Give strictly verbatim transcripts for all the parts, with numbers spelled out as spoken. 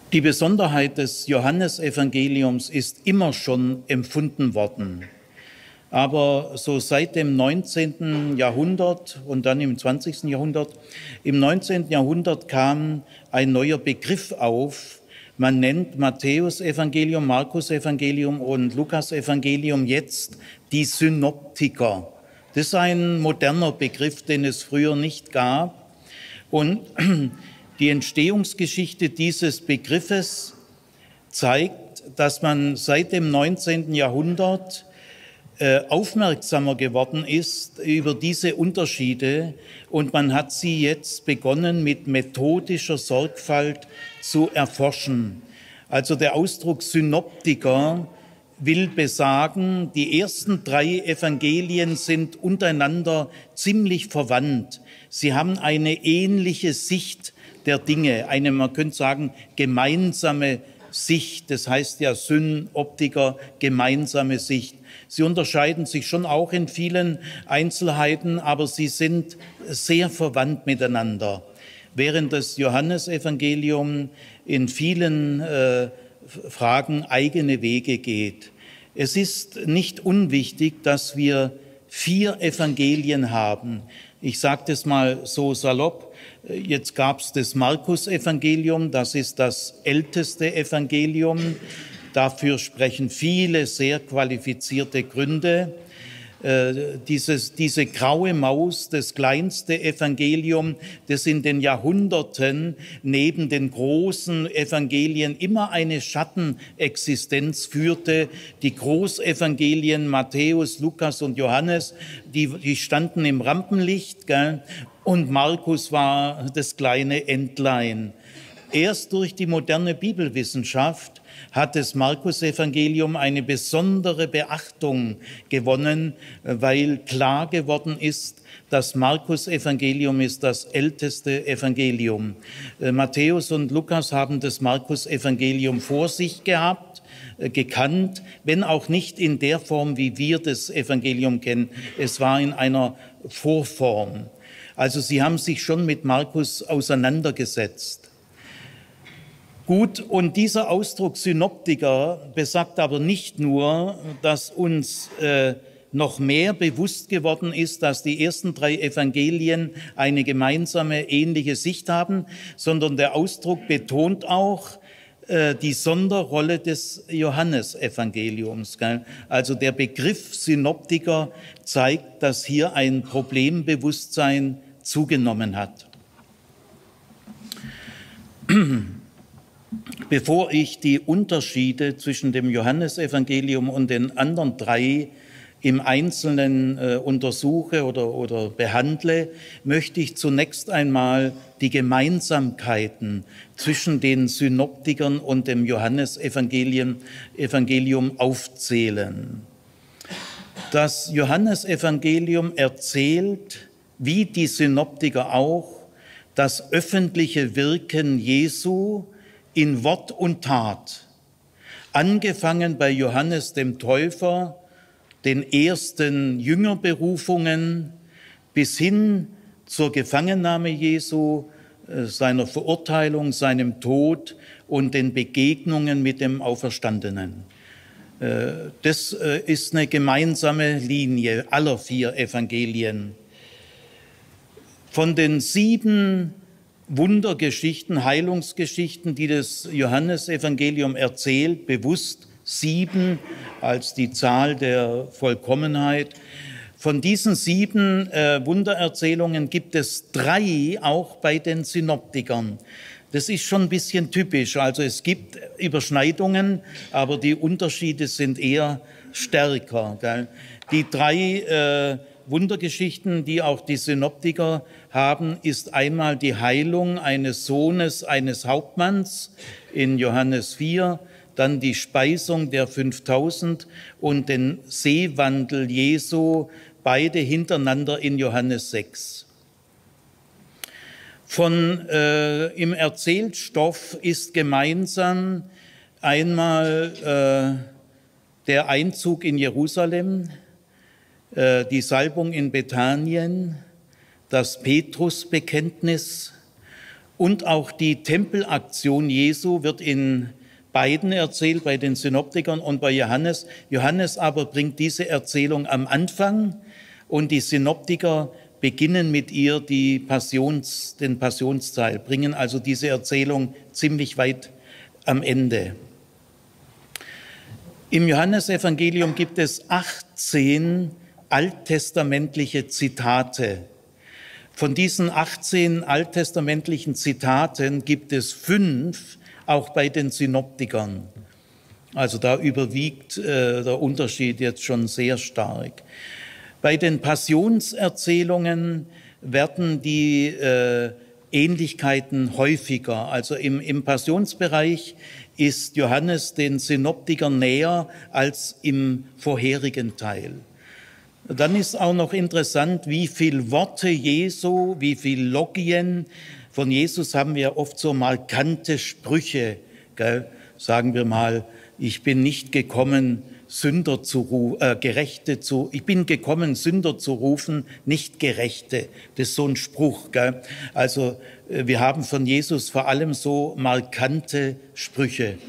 Die Besonderheit des Johannesevangeliums ist immer schon empfunden worden. Aber so seit dem neunzehnten Jahrhundert und dann im zwanzigsten Jahrhundert, im neunzehnten Jahrhundert kam ein neuer Begriff auf. Man nennt Matthäus-Evangelium, Markus-Evangelium und Lukas-Evangelium jetzt die Synoptiker. Das ist ein moderner Begriff, den es früher nicht gab. Und die Entstehungsgeschichte dieses Begriffes zeigt, dass man seit dem neunzehnten Jahrhundert äh, aufmerksamer geworden ist über diese Unterschiede und man hat sie jetzt begonnen mit methodischer Sorgfalt zu erforschen. Also der Ausdruck Synoptiker will besagen, die ersten drei Evangelien sind untereinander ziemlich verwandt. Sie haben eine ähnliche Sicht der Dinge, eine, man könnte sagen, gemeinsame Sicht. Das heißt ja Synoptiker, gemeinsame Sicht. Sie unterscheiden sich schon auch in vielen Einzelheiten, aber sie sind sehr verwandt miteinander. Während das Johannesevangelium in vielen äh, Fragen eigene Wege geht. Es ist nicht unwichtig, dass wir vier Evangelien haben. Ich sage das mal so salopp. Jetzt gab es das Markus-Evangelium, das ist das älteste Evangelium. Dafür sprechen viele sehr qualifizierte Gründe. Äh, dieses, diese graue Maus, das kleinste Evangelium, das in den Jahrhunderten neben den großen Evangelien immer eine Schattenexistenz führte. Die Großevangelien Matthäus, Lukas und Johannes, die, die standen im Rampenlicht, gell? Und Markus war das kleine Entlein. Erst durch die moderne Bibelwissenschaft hat das Markus-Evangelium eine besondere Beachtung gewonnen, weil klar geworden ist, das Markus-Evangelium ist das älteste Evangelium. Matthäus und Lukas haben das Markus-Evangelium vor sich gehabt, gekannt, wenn auch nicht in der Form, wie wir das Evangelium kennen. Es war in einer Vorform. Also sie haben sich schon mit Markus auseinandergesetzt. Gut, und dieser Ausdruck Synoptiker besagt aber nicht nur, dass uns äh, noch mehr bewusst geworden ist, dass die ersten drei Evangelien eine gemeinsame, ähnliche Sicht haben, sondern der Ausdruck betont auch äh, die Sonderrolle des Johannesevangeliums. Gell? Also der Begriff Synoptiker zeigt, dass hier ein Problembewusstsein zugenommen hat. Bevor ich die Unterschiede zwischen dem Johannesevangelium und den anderen drei im Einzelnen äh, untersuche oder, oder behandle, möchte ich zunächst einmal die Gemeinsamkeiten zwischen den Synoptikern und dem Johannesevangelium Evangelium aufzählen. Das Johannesevangelium erzählt, wie die Synoptiker auch, das öffentliche Wirken Jesu in Wort und Tat, angefangen bei Johannes dem Täufer, den ersten Jüngerberufungen, bis hin zur Gefangennahme Jesu, seiner Verurteilung, seinem Tod und den Begegnungen mit dem Auferstandenen. Das ist eine gemeinsame Linie aller vier Evangelien. Von den sieben Wundergeschichten, Heilungsgeschichten, die das Johannesevangelium erzählt, bewusst sieben als die Zahl der Vollkommenheit. Von diesen sieben äh, Wundererzählungen gibt es drei auch bei den Synoptikern. Das ist schon ein bisschen typisch. Also es gibt Überschneidungen, aber die Unterschiede sind eher stärker. Gell? Die drei äh, Wundergeschichten, die auch die Synoptiker haben, ist einmal die Heilung eines Sohnes eines Hauptmanns in Johannes vier, dann die Speisung der fünftausend und den Seewandel Jesu, beide hintereinander in Johannes sechs. Von äh, im Erzählstoff ist gemeinsam einmal äh, der Einzug in Jerusalem, die Salbung in Bethanien, das Petrusbekenntnis Und auch die Tempelaktion Jesu wird in beiden erzählt, bei den Synoptikern und bei Johannes. Johannes aber bringt diese Erzählung am Anfang und die Synoptiker beginnen mit ihr die Passions, den Passionsteil, bringen also diese Erzählung ziemlich weit am Ende. Im Johannesevangelium gibt es achtzehn alttestamentliche Zitate. Von diesen achtzehn alttestamentlichen Zitaten gibt es fünf auch bei den Synoptikern. Also da überwiegt äh, der Unterschied jetzt schon sehr stark. Bei den Passionserzählungen werden die äh, Ähnlichkeiten häufiger. Also im, im Passionsbereich ist Johannes den Synoptikern näher als im vorherigen Teil. Dann ist auch noch interessant, wie viel Worte Jesu, wie viel Logien. Von Jesus haben wir oft so markante Sprüche, gell? Sagen wir mal, ich bin nicht gekommen, Sünder zu äh, Gerechte zu, ich bin gekommen, Sünder zu rufen, nicht Gerechte. Das ist so ein Spruch, gell? Also wir haben von Jesus vor allem so markante Sprüche.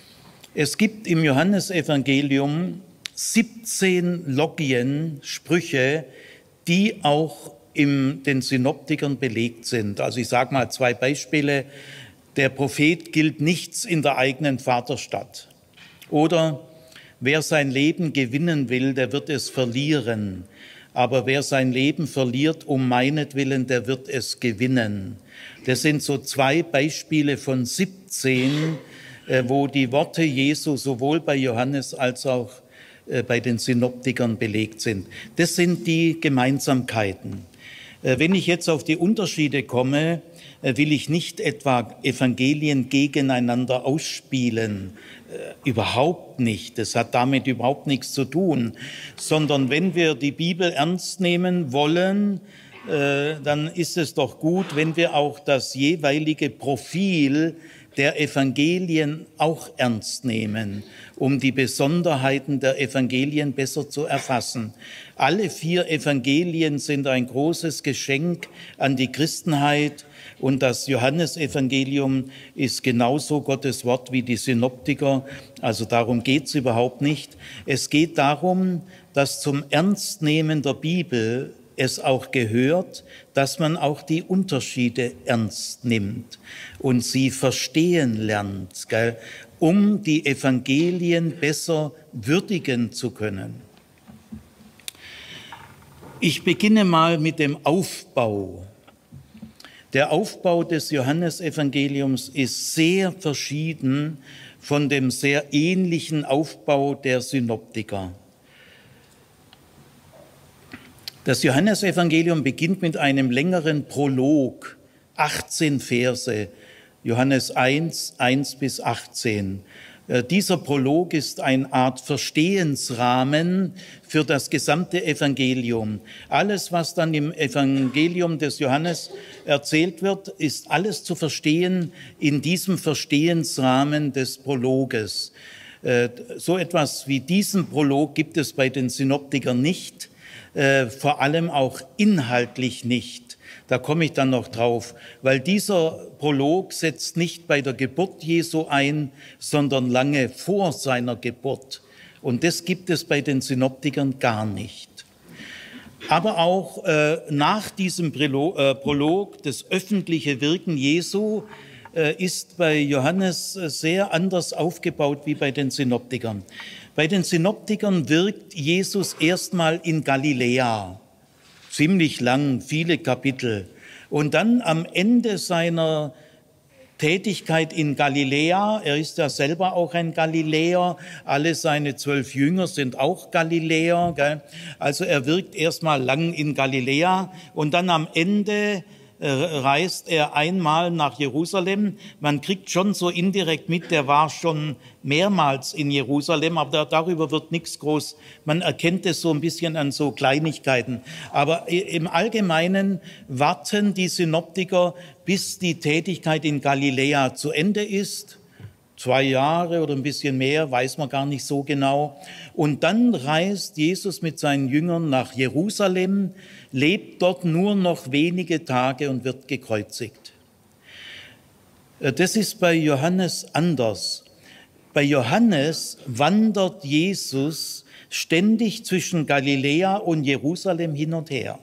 Es gibt im Johannesevangelium siebzehn Logien, Sprüche, die auch in den Synoptikern belegt sind. Also ich sage mal zwei Beispiele. Der Prophet gilt nichts in der eigenen Vaterstadt. Oder wer sein Leben gewinnen will, der wird es verlieren. Aber wer sein Leben verliert um meinetwillen, der wird es gewinnen. Das sind so zwei Beispiele von siebzehn, wo die Worte Jesu sowohl bei Johannes als auch bei den Synoptikern belegt sind. Das sind die Gemeinsamkeiten. Wenn ich jetzt auf die Unterschiede komme, will ich nicht etwa Evangelien gegeneinander ausspielen. Überhaupt nicht. Das hat damit überhaupt nichts zu tun. Sondern wenn wir die Bibel ernst nehmen wollen, dann ist es doch gut, wenn wir auch das jeweilige Profil der Evangelien auch ernst nehmen, um die Besonderheiten der Evangelien besser zu erfassen. Alle vier Evangelien sind ein großes Geschenk an die Christenheit und das Johannesevangelium ist genauso Gottes Wort wie die Synoptiker. Also darum geht es überhaupt nicht. Es geht darum, dass zum Ernstnehmen der Bibel es auch gehört, dass man auch die Unterschiede ernst nimmt und sie verstehen lernt, gell, um die Evangelien besser würdigen zu können. Ich beginne mal mit dem Aufbau. Der Aufbau des Johannesevangeliums ist sehr verschieden von dem sehr ähnlichen Aufbau der Synoptiker. Das Johannesevangelium beginnt mit einem längeren Prolog, achtzehn Verse, Johannes eins, eins bis achtzehn. Dieser Prolog ist eine Art Verstehensrahmen für das gesamte Evangelium. Alles, was dann im Evangelium des Johannes erzählt wird, ist alles zu verstehen in diesem Verstehensrahmen des Prologes. So etwas wie diesen Prolog gibt es bei den Synoptikern nicht. Äh, vor allem auch inhaltlich nicht. Da komme ich dann noch drauf, weil dieser Prolog setzt nicht bei der Geburt Jesu ein, sondern lange vor seiner Geburt. Und das gibt es bei den Synoptikern gar nicht. Aber auch äh, nach diesem Prolog, das öffentliche Wirken Jesu, äh, ist bei Johannes sehr anders aufgebaut wie bei den Synoptikern. Bei den Synoptikern wirkt Jesus erstmal in Galiläa, ziemlich lang, viele Kapitel. Und dann am Ende seiner Tätigkeit in Galiläa, er ist ja selber auch ein Galiläer, alle seine zwölf Jünger sind auch Galiläer, gell? Also er wirkt erstmal lang in Galiläa und dann am Ende reist er einmal nach Jerusalem. Man kriegt schon so indirekt mit, der war schon mehrmals in Jerusalem, aber darüber wird nichts groß. Man erkennt es so ein bisschen an so Kleinigkeiten. Aber im Allgemeinen warten die Synoptiker, bis die Tätigkeit in Galiläa zu Ende ist. Zwei Jahre oder ein bisschen mehr, weiß man gar nicht so genau. Und dann reist Jesus mit seinen Jüngern nach Jerusalem, lebt dort nur noch wenige Tage und wird gekreuzigt. Das ist bei Johannes anders. Bei Johannes wandert Jesus ständig zwischen Galiläa und Jerusalem hin und her.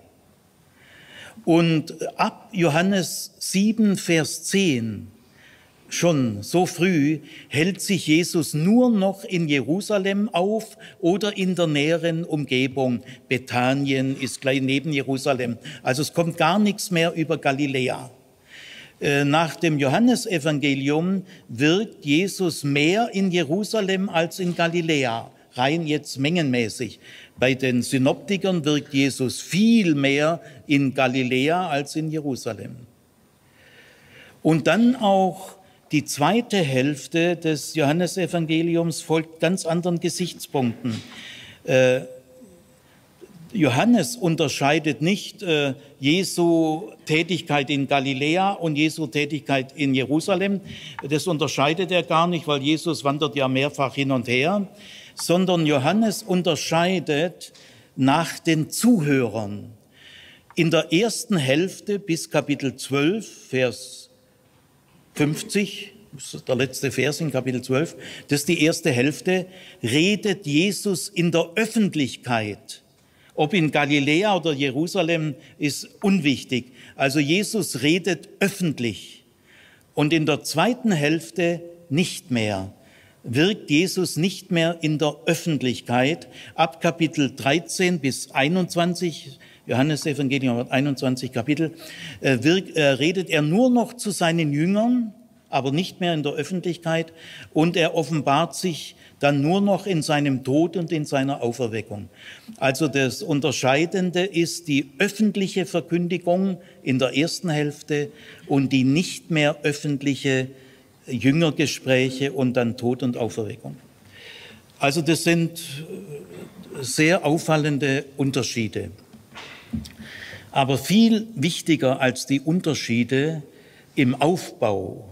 Und ab Johannes sieben, Vers zehn, schon so früh, hält sich Jesus nur noch in Jerusalem auf oder in der näheren Umgebung. Bethanien ist gleich neben Jerusalem. Also es kommt gar nichts mehr über Galiläa. Nach dem Johannesevangelium wirkt Jesus mehr in Jerusalem als in Galiläa, rein jetzt mengenmäßig. Bei den Synoptikern wirkt Jesus viel mehr in Galiläa als in Jerusalem. Und dann auch die zweite Hälfte des Johannesevangeliums folgt ganz anderen Gesichtspunkten. Äh, Johannes unterscheidet nicht äh, Jesu Tätigkeit in Galiläa und Jesu Tätigkeit in Jerusalem. Das unterscheidet er gar nicht, weil Jesus wandert ja mehrfach hin und her, sondern Johannes unterscheidet nach den Zuhörern. In der ersten Hälfte bis Kapitel zwölf, Vers fünfzig, das ist der letzte Vers in Kapitel zwölf, das ist die erste Hälfte, redet Jesus in der Öffentlichkeit. Ob in Galiläa oder Jerusalem ist unwichtig. Also Jesus redet öffentlich. Und in der zweiten Hälfte nicht mehr. Wirkt Jesus nicht mehr in der Öffentlichkeit. Ab Kapitel dreizehn bis einundzwanzig, Johannes Evangelium hat einundzwanzig Kapitel, äh, wirkt, äh, redet er nur noch zu seinen Jüngern, aber nicht mehr in der Öffentlichkeit. Und er offenbart sich dann nur noch in seinem Tod und in seiner Auferweckung. Also das Unterscheidende ist die öffentliche Verkündigung in der ersten Hälfte und die nicht mehr öffentliche Jüngergespräche und dann Tod und Auferweckung. Also das sind sehr auffallende Unterschiede. Aber viel wichtiger als die Unterschiede im Aufbau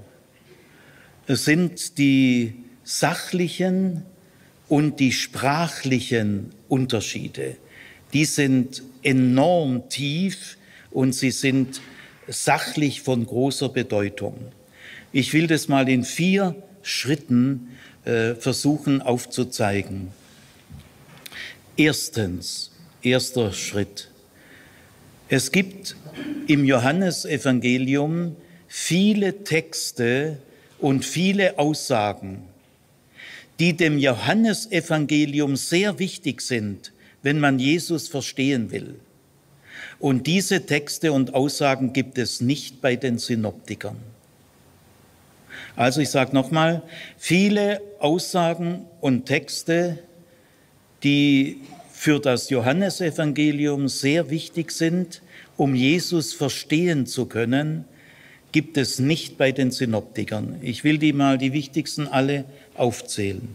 sind die sachlichen und die sprachlichen Unterschiede. Die sind enorm tief und sie sind sachlich von großer Bedeutung. Ich will das mal in vier Schritten äh, versuchen aufzuzeigen. Erstens, erster Schritt. Es gibt im Johannesevangelium viele Texte und viele Aussagen, die dem Johannesevangelium sehr wichtig sind, wenn man Jesus verstehen will. Und diese Texte und Aussagen gibt es nicht bei den Synoptikern. Also ich sage nochmal, viele Aussagen und Texte, die für das Johannesevangelium sehr wichtig sind, um Jesus verstehen zu können, gibt es nicht bei den Synoptikern. Ich will die mal, die wichtigsten alle aufzählen.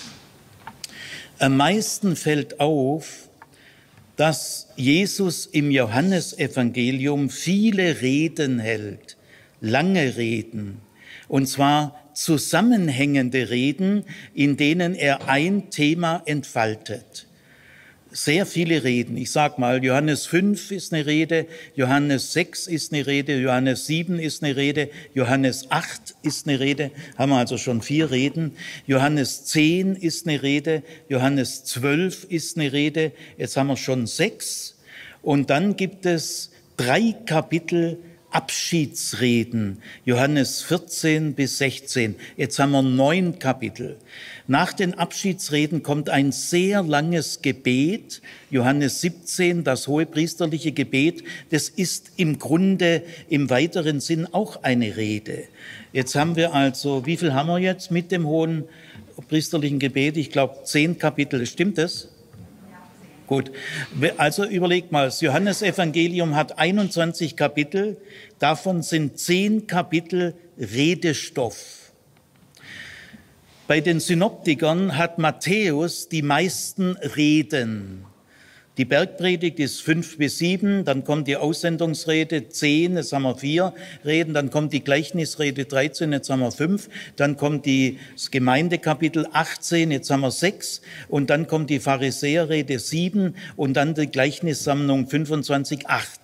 Am meisten fällt auf, dass Jesus im Johannesevangelium viele Reden hält, lange Reden, und zwar zusammenhängende Reden, in denen er ein Thema entfaltet. Sehr viele Reden. Ich sage mal, Johannes fünf ist eine Rede, Johannes sechs ist eine Rede, Johannes sieben ist eine Rede, Johannes acht ist eine Rede, haben wir also schon vier Reden. Johannes zehn ist eine Rede, Johannes zwölf ist eine Rede, jetzt haben wir schon sechs. Und dann gibt es drei Kapitel Abschiedsreden, Johannes vierzehn bis sechzehn. Jetzt haben wir neun Kapitel. Nach den Abschiedsreden kommt ein sehr langes Gebet, Johannes siebzehn, das hohepriesterliche Gebet. Das ist im Grunde im weiteren Sinn auch eine Rede. Jetzt haben wir also, wie viel haben wir jetzt mit dem hohepriesterlichen Gebet? Ich glaube, zehn Kapitel. Stimmt das? Gut, also überlegt mal, das Johannesevangelium hat einundzwanzig Kapitel, davon sind zehn Kapitel Redestoff. Bei den Synoptikern hat Matthäus die meisten Reden. Die Bergpredigt ist fünf bis sieben, dann kommt die Aussendungsrede zehn, jetzt haben wir vier Reden, dann kommt die Gleichnisrede dreizehn, jetzt haben wir fünf, dann kommt die, das Gemeindekapitel achtzehn, jetzt haben wir sechs, und dann kommt die Pharisäerrede sieben und dann die Gleichnissammlung fünfundzwanzig, acht.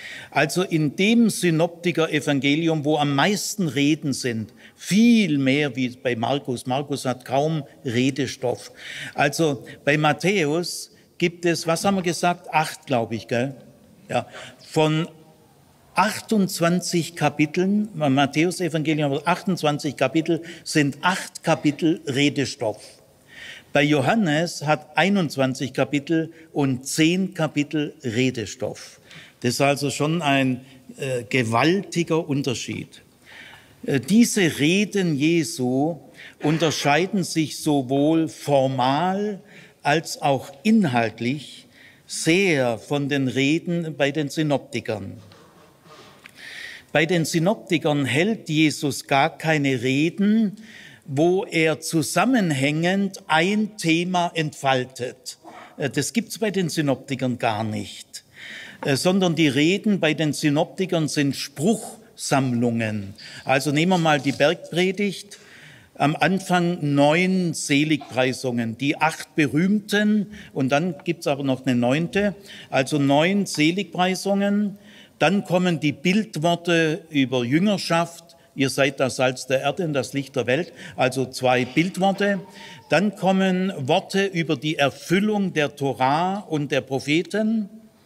Also in dem Synoptiker-Evangelium, wo am meisten Reden sind, viel mehr wie bei Markus. Markus hat kaum Redestoff. Also bei Matthäus gibt es, was haben wir gesagt? Acht, glaube ich, gell? Ja, von achtundzwanzig Kapiteln, beim Matthäus-Evangelium achtundzwanzig Kapitel, sind acht Kapitel Redestoff. Bei Johannes hat einundzwanzig Kapitel und zehn Kapitel Redestoff. Das ist also schon ein äh, gewaltiger Unterschied. Äh, diese Reden Jesu unterscheiden sich sowohl formal als auch inhaltlich sehr von den Reden bei den Synoptikern. Bei den Synoptikern hält Jesus gar keine Reden, wo er zusammenhängend ein Thema entfaltet. Äh, das gibt's bei den Synoptikern gar nicht. Sondern die Reden bei den Synoptikern sind Spruchsammlungen. Also nehmen wir mal die Bergpredigt. Am Anfang neun Seligpreisungen, die acht berühmten, und dann gibt's aber noch eine neunte, also neun Seligpreisungen. Dann kommen die Bildworte über Jüngerschaft. Ihr seid das Salz der Erde und das Licht der Welt, also zwei Bildworte. Dann kommen Worte über die Erfüllung der Torah und der Propheten.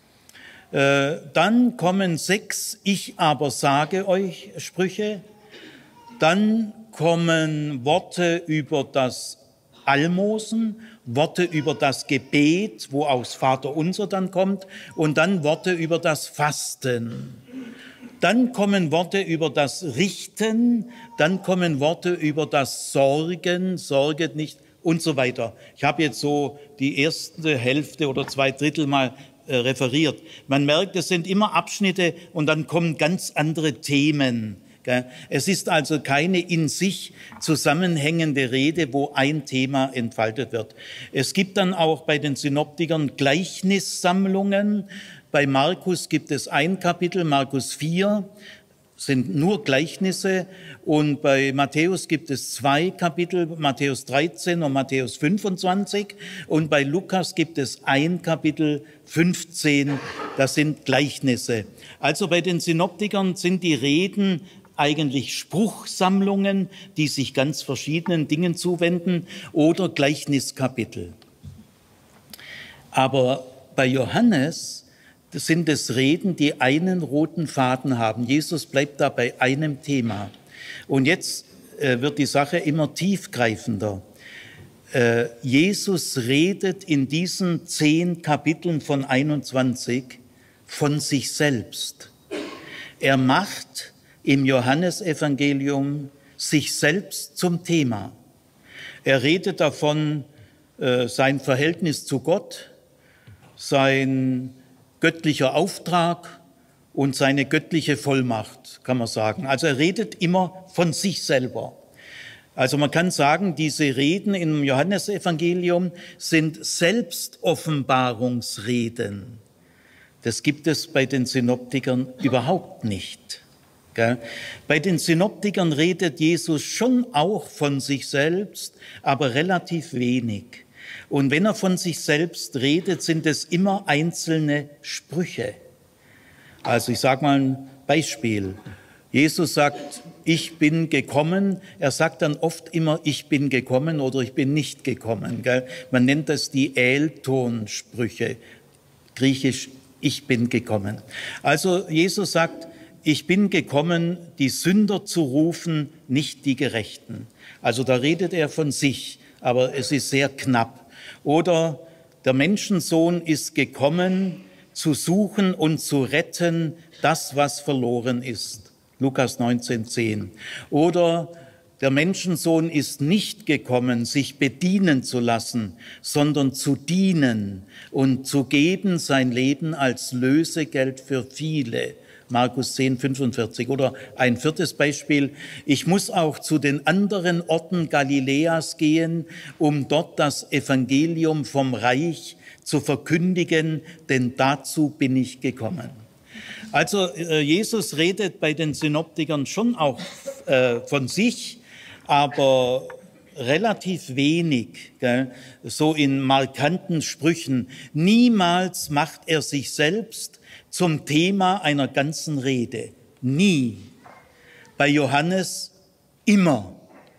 Dann kommen sechs Ich aber sage euch Sprüche. Dann kommen Worte über das Almosen, Worte über das Gebet, wo aus Vater unser dann kommt, und dann Worte über das Fasten. Dann kommen Worte über das Richten, dann kommen Worte über das Sorgen, sorget nicht und so weiter. Ich habe jetzt so die erste Hälfte oder zwei Drittel mal referiert. Man merkt, es sind immer Abschnitte und dann kommen ganz andere Themen. Es ist also keine in sich zusammenhängende Rede, wo ein Thema entfaltet wird. Es gibt dann auch bei den Synoptikern Gleichnissammlungen. Bei Markus gibt es ein Kapitel, Markus vier, sind nur Gleichnisse, und bei Matthäus gibt es zwei Kapitel, Matthäus dreizehn und Matthäus fünfundzwanzig, und bei Lukas gibt es ein Kapitel, fünfzehn, das sind Gleichnisse. Also bei den Synoptikern sind die Reden eigentlich Spruchsammlungen, die sich ganz verschiedenen Dingen zuwenden, oder Gleichniskapitel. Aber bei Johannes sind es Reden, die einen roten Faden haben. Jesus bleibt da bei einem Thema. Und jetzt äh, wird die Sache immer tiefgreifender. Äh, Jesus redet in diesen zehn Kapiteln von einundzwanzig von sich selbst. Er macht im Johannesevangelium sich selbst zum Thema. Er redet davon, äh, sein Verhältnis zu Gott, sein göttlicher Auftrag und seine göttliche Vollmacht, kann man sagen. Also er redet immer von sich selber. Also man kann sagen, diese Reden im Johannesevangelium sind Selbstoffenbarungsreden. Das gibt es bei den Synoptikern überhaupt nicht. Bei den Synoptikern redet Jesus schon auch von sich selbst, aber relativ wenig. Und wenn er von sich selbst redet, sind es immer einzelne Sprüche. Also ich sage mal ein Beispiel. Jesus sagt, ich bin gekommen. Er sagt dann oft immer, ich bin gekommen oder ich bin nicht gekommen. Gell? Man nennt das die Ählton-Sprüche, griechisch, ich bin gekommen. Also Jesus sagt, ich bin gekommen, die Sünder zu rufen, nicht die Gerechten. Also da redet er von sich, aber es ist sehr knapp. Oder der Menschensohn ist gekommen, zu suchen und zu retten das, was verloren ist. Lukas neunzehn zehn. Oder der Menschensohn ist nicht gekommen, sich bedienen zu lassen, sondern zu dienen und zu geben sein Leben als Lösegeld für viele. Markus zehn fünfundvierzig. Oder ein viertes Beispiel. Ich muss auch zu den anderen Orten Galiläas gehen, um dort das Evangelium vom Reich zu verkündigen, denn dazu bin ich gekommen. Also Jesus redet bei den Synoptikern schon auch äh, von sich, aber relativ wenig, gell, so in markanten Sprüchen. Niemals macht er sich selbst zum Thema einer ganzen Rede. Nie. Bei Johannes immer.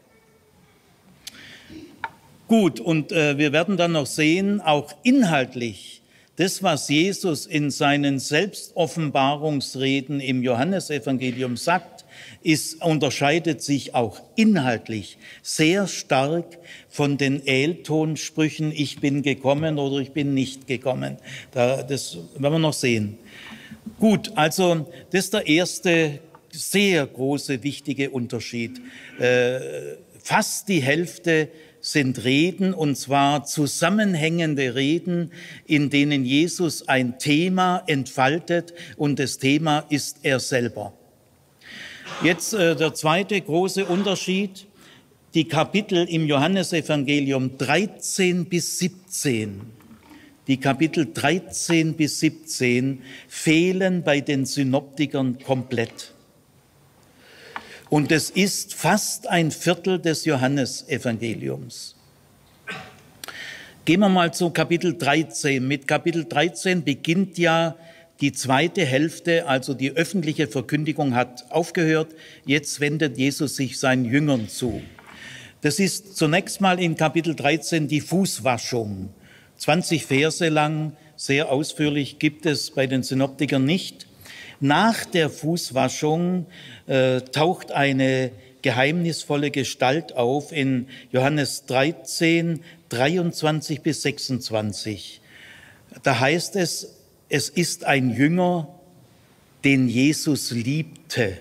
Gut, und äh, wir werden dann noch sehen, auch inhaltlich, das, was Jesus in seinen Selbstoffenbarungsreden im Johannesevangelium sagt, ist, unterscheidet sich auch inhaltlich sehr stark von den Ähltonsprüchen, ich bin gekommen oder ich bin nicht gekommen. Da, das werden wir noch sehen. Gut, also das ist der erste sehr große, wichtige Unterschied. Äh, fast die Hälfte sind Reden, und zwar zusammenhängende Reden, in denen Jesus ein Thema entfaltet, und das Thema ist er selber. Jetzt äh, der zweite große Unterschied, die Kapitel im Johannesevangelium dreizehn bis siebzehn, die Kapitel dreizehn bis siebzehn fehlen bei den Synoptikern komplett. Und es ist fast ein Viertel des Johannesevangeliums. Gehen wir mal zu Kapitel dreizehn. Mit Kapitel dreizehn beginnt ja die zweite Hälfte, also die öffentliche Verkündigung hat aufgehört. Jetzt wendet Jesus sich seinen Jüngern zu. Das ist zunächst mal in Kapitel dreizehn die Fußwaschung. zwanzig Verse lang, sehr ausführlich, gibt es bei den Synoptikern nicht. Nach der Fußwaschung äh, taucht eine geheimnisvolle Gestalt auf in Johannes dreizehn, dreiundzwanzig bis sechsundzwanzig. Da heißt es, es ist ein Jünger, den Jesus liebte.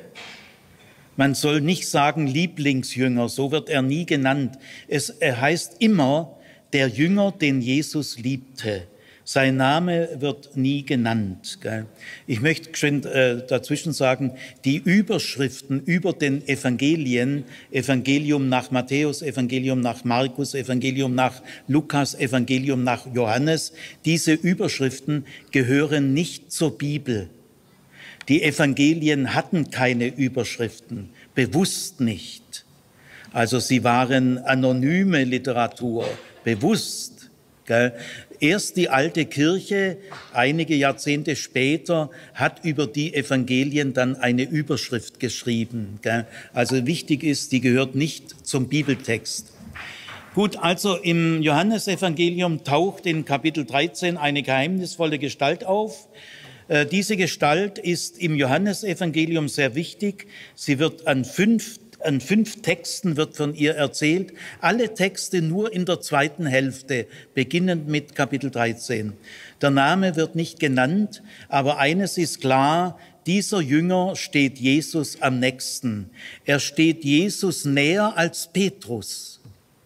Man soll nicht sagen Lieblingsjünger, so wird er nie genannt. Es er heißt immer der Jünger, den Jesus liebte. Sein Name wird nie genannt. Gell? Ich möchte geschwind, äh, dazwischen sagen, die Überschriften über den Evangelien, Evangelium nach Matthäus, Evangelium nach Markus, Evangelium nach Lukas, Evangelium nach Johannes, diese Überschriften gehören nicht zur Bibel. Die Evangelien hatten keine Überschriften, bewusst nicht. Also sie waren anonyme Literatur, bewusst. Gell? Erst die alte Kirche, einige Jahrzehnte später, hat über die Evangelien dann eine Überschrift geschrieben. Gell? Also wichtig ist, die gehört nicht zum Bibeltext. Gut, also im Johannesevangelium taucht in Kapitel dreizehn eine geheimnisvolle Gestalt auf. Äh, diese Gestalt ist im Johannesevangelium sehr wichtig. Sie wird an fünf An fünf Texten wird von ihr erzählt, alle Texte nur in der zweiten Hälfte, beginnend mit Kapitel dreizehn. Der Name wird nicht genannt, aber eines ist klar, dieser Jünger steht Jesus am nächsten. Er steht Jesus näher als Petrus.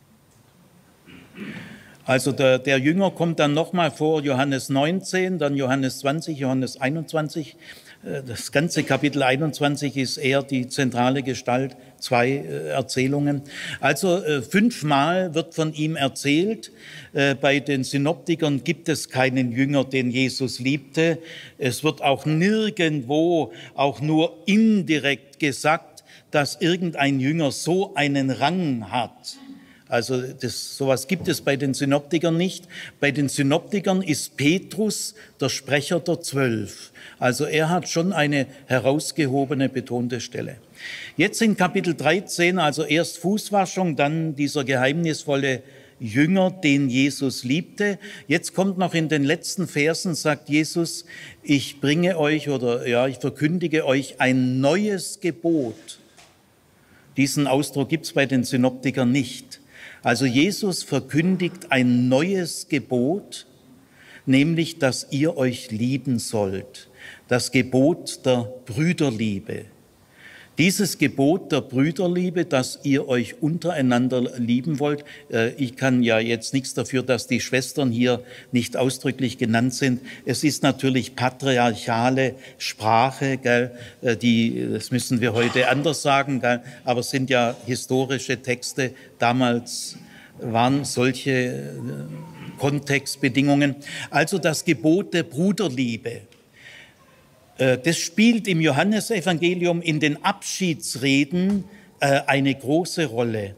Also der, der Jünger kommt dann nochmal vor, Johannes neunzehn, dann Johannes zwanzig, Johannes einundzwanzig. Das ganze Kapitel einundzwanzig ist eher die zentrale Gestalt, zwei Erzählungen. Also fünfmal wird von ihm erzählt. Bei den Synoptikern gibt es keinen Jünger, den Jesus liebte. Es wird auch nirgendwo, auch nur indirekt gesagt, dass irgendein Jünger so einen Rang hat. Also das, sowas gibt es bei den Synoptikern nicht. Bei den Synoptikern ist Petrus der Sprecher der Zwölf. Also er hat schon eine herausgehobene, betonte Stelle. Jetzt in Kapitel dreizehn, also erst Fußwaschung, dann dieser geheimnisvolle Jünger, den Jesus liebte. Jetzt kommt noch in den letzten Versen, sagt Jesus, ich bringe euch oder ja, ich verkündige euch ein neues Gebot. Diesen Ausdruck gibt es bei den Synoptikern nicht. Also Jesus verkündigt ein neues Gebot, nämlich, dass ihr euch lieben sollt. Das Gebot der Brüderliebe. Dieses Gebot der Brüderliebe, dass ihr euch untereinander lieben wollt. Ich kann ja jetzt nichts dafür, dass die Schwestern hier nicht ausdrücklich genannt sind. Es ist natürlich patriarchale Sprache, gell? Die, das müssen wir heute anders sagen, gell? Aber es sind ja historische Texte. Damals waren solche Kontextbedingungen. Also das Gebot der Bruderliebe. Das spielt im Johannesevangelium in den Abschiedsreden eine große Rolle.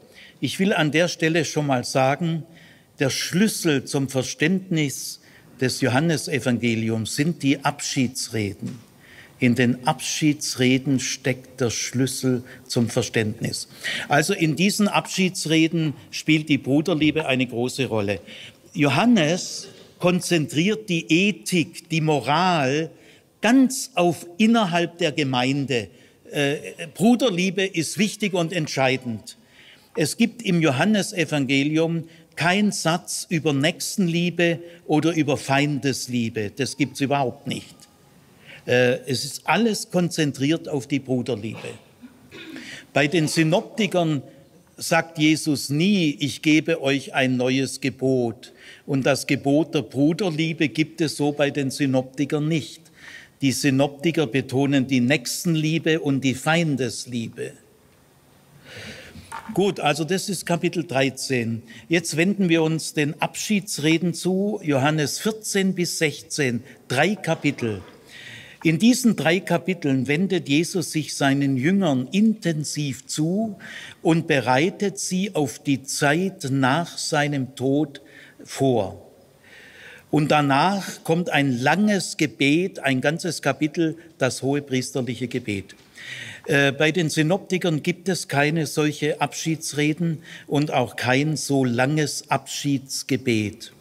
Ich will an der Stelle schon mal sagen, der Schlüssel zum Verständnis des Johannesevangeliums sind die Abschiedsreden. In den Abschiedsreden steckt der Schlüssel zum Verständnis. Also in diesen Abschiedsreden spielt die Bruderliebe eine große Rolle. Johannes konzentriert die Ethik, die Moral ganz auf innerhalb der Gemeinde. Äh, Bruderliebe ist wichtig und entscheidend. Es gibt im Johannesevangelium keinen Satz über Nächstenliebe oder über Feindesliebe. Das gibt es überhaupt nicht. Es ist alles konzentriert auf die Bruderliebe. Bei den Synoptikern sagt Jesus nie, ich gebe euch ein neues Gebot. Und das Gebot der Bruderliebe gibt es so bei den Synoptikern nicht. Die Synoptiker betonen die Nächstenliebe und die Feindesliebe. Gut, also das ist Kapitel dreizehn. Jetzt wenden wir uns den Abschiedsreden zu, Johannes vierzehn bis sechzehn, drei Kapitel. In diesen drei Kapiteln wendet Jesus sich seinen Jüngern intensiv zu und bereitet sie auf die Zeit nach seinem Tod vor. Und danach kommt ein langes Gebet, ein ganzes Kapitel, das hohepriesterliche Gebet. Äh, bei den Synoptikern gibt es keine solche Abschiedsreden und auch kein so langes Abschiedsgebet.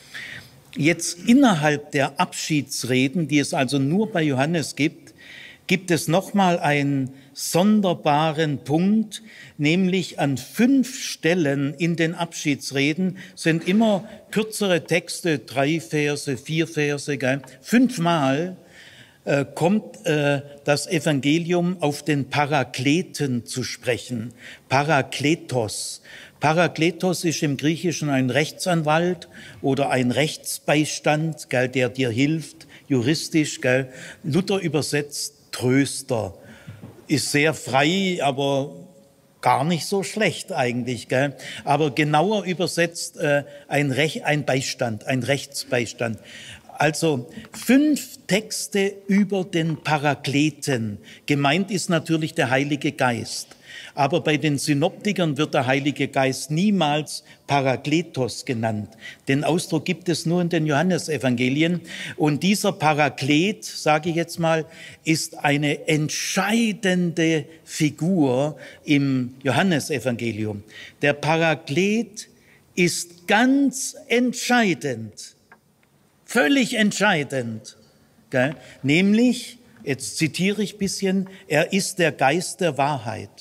Jetzt innerhalb der Abschiedsreden, die es also nur bei Johannes gibt, gibt es nochmal einen sonderbaren Punkt, nämlich an fünf Stellen in den Abschiedsreden sind immer kürzere Texte, drei Verse, vier Verse, gell? Fünfmal äh, kommt äh, das Evangelium auf den Parakleten zu sprechen, Parakletos. Parakletos ist im Griechischen ein Rechtsanwalt oder ein Rechtsbeistand, gell, der dir hilft, juristisch. Gell. Luther übersetzt Tröster. Ist sehr frei, aber gar nicht so schlecht eigentlich. Gell. Aber genauer übersetzt äh, ein, Rech, ein Beistand, ein Rechtsbeistand. Also fünf Texte über den Parakleten. Gemeint ist natürlich der Heilige Geist. Aber bei den Synoptikern wird der Heilige Geist niemals Parakletos genannt. Den Ausdruck gibt es nur in den Johannesevangelien. Und dieser Paraklet, sage ich jetzt mal, ist eine entscheidende Figur im Johannesevangelium. Der Paraklet ist ganz entscheidend, völlig entscheidend. Gell? Nämlich, jetzt zitiere ich ein bisschen, er ist der Geist der Wahrheit.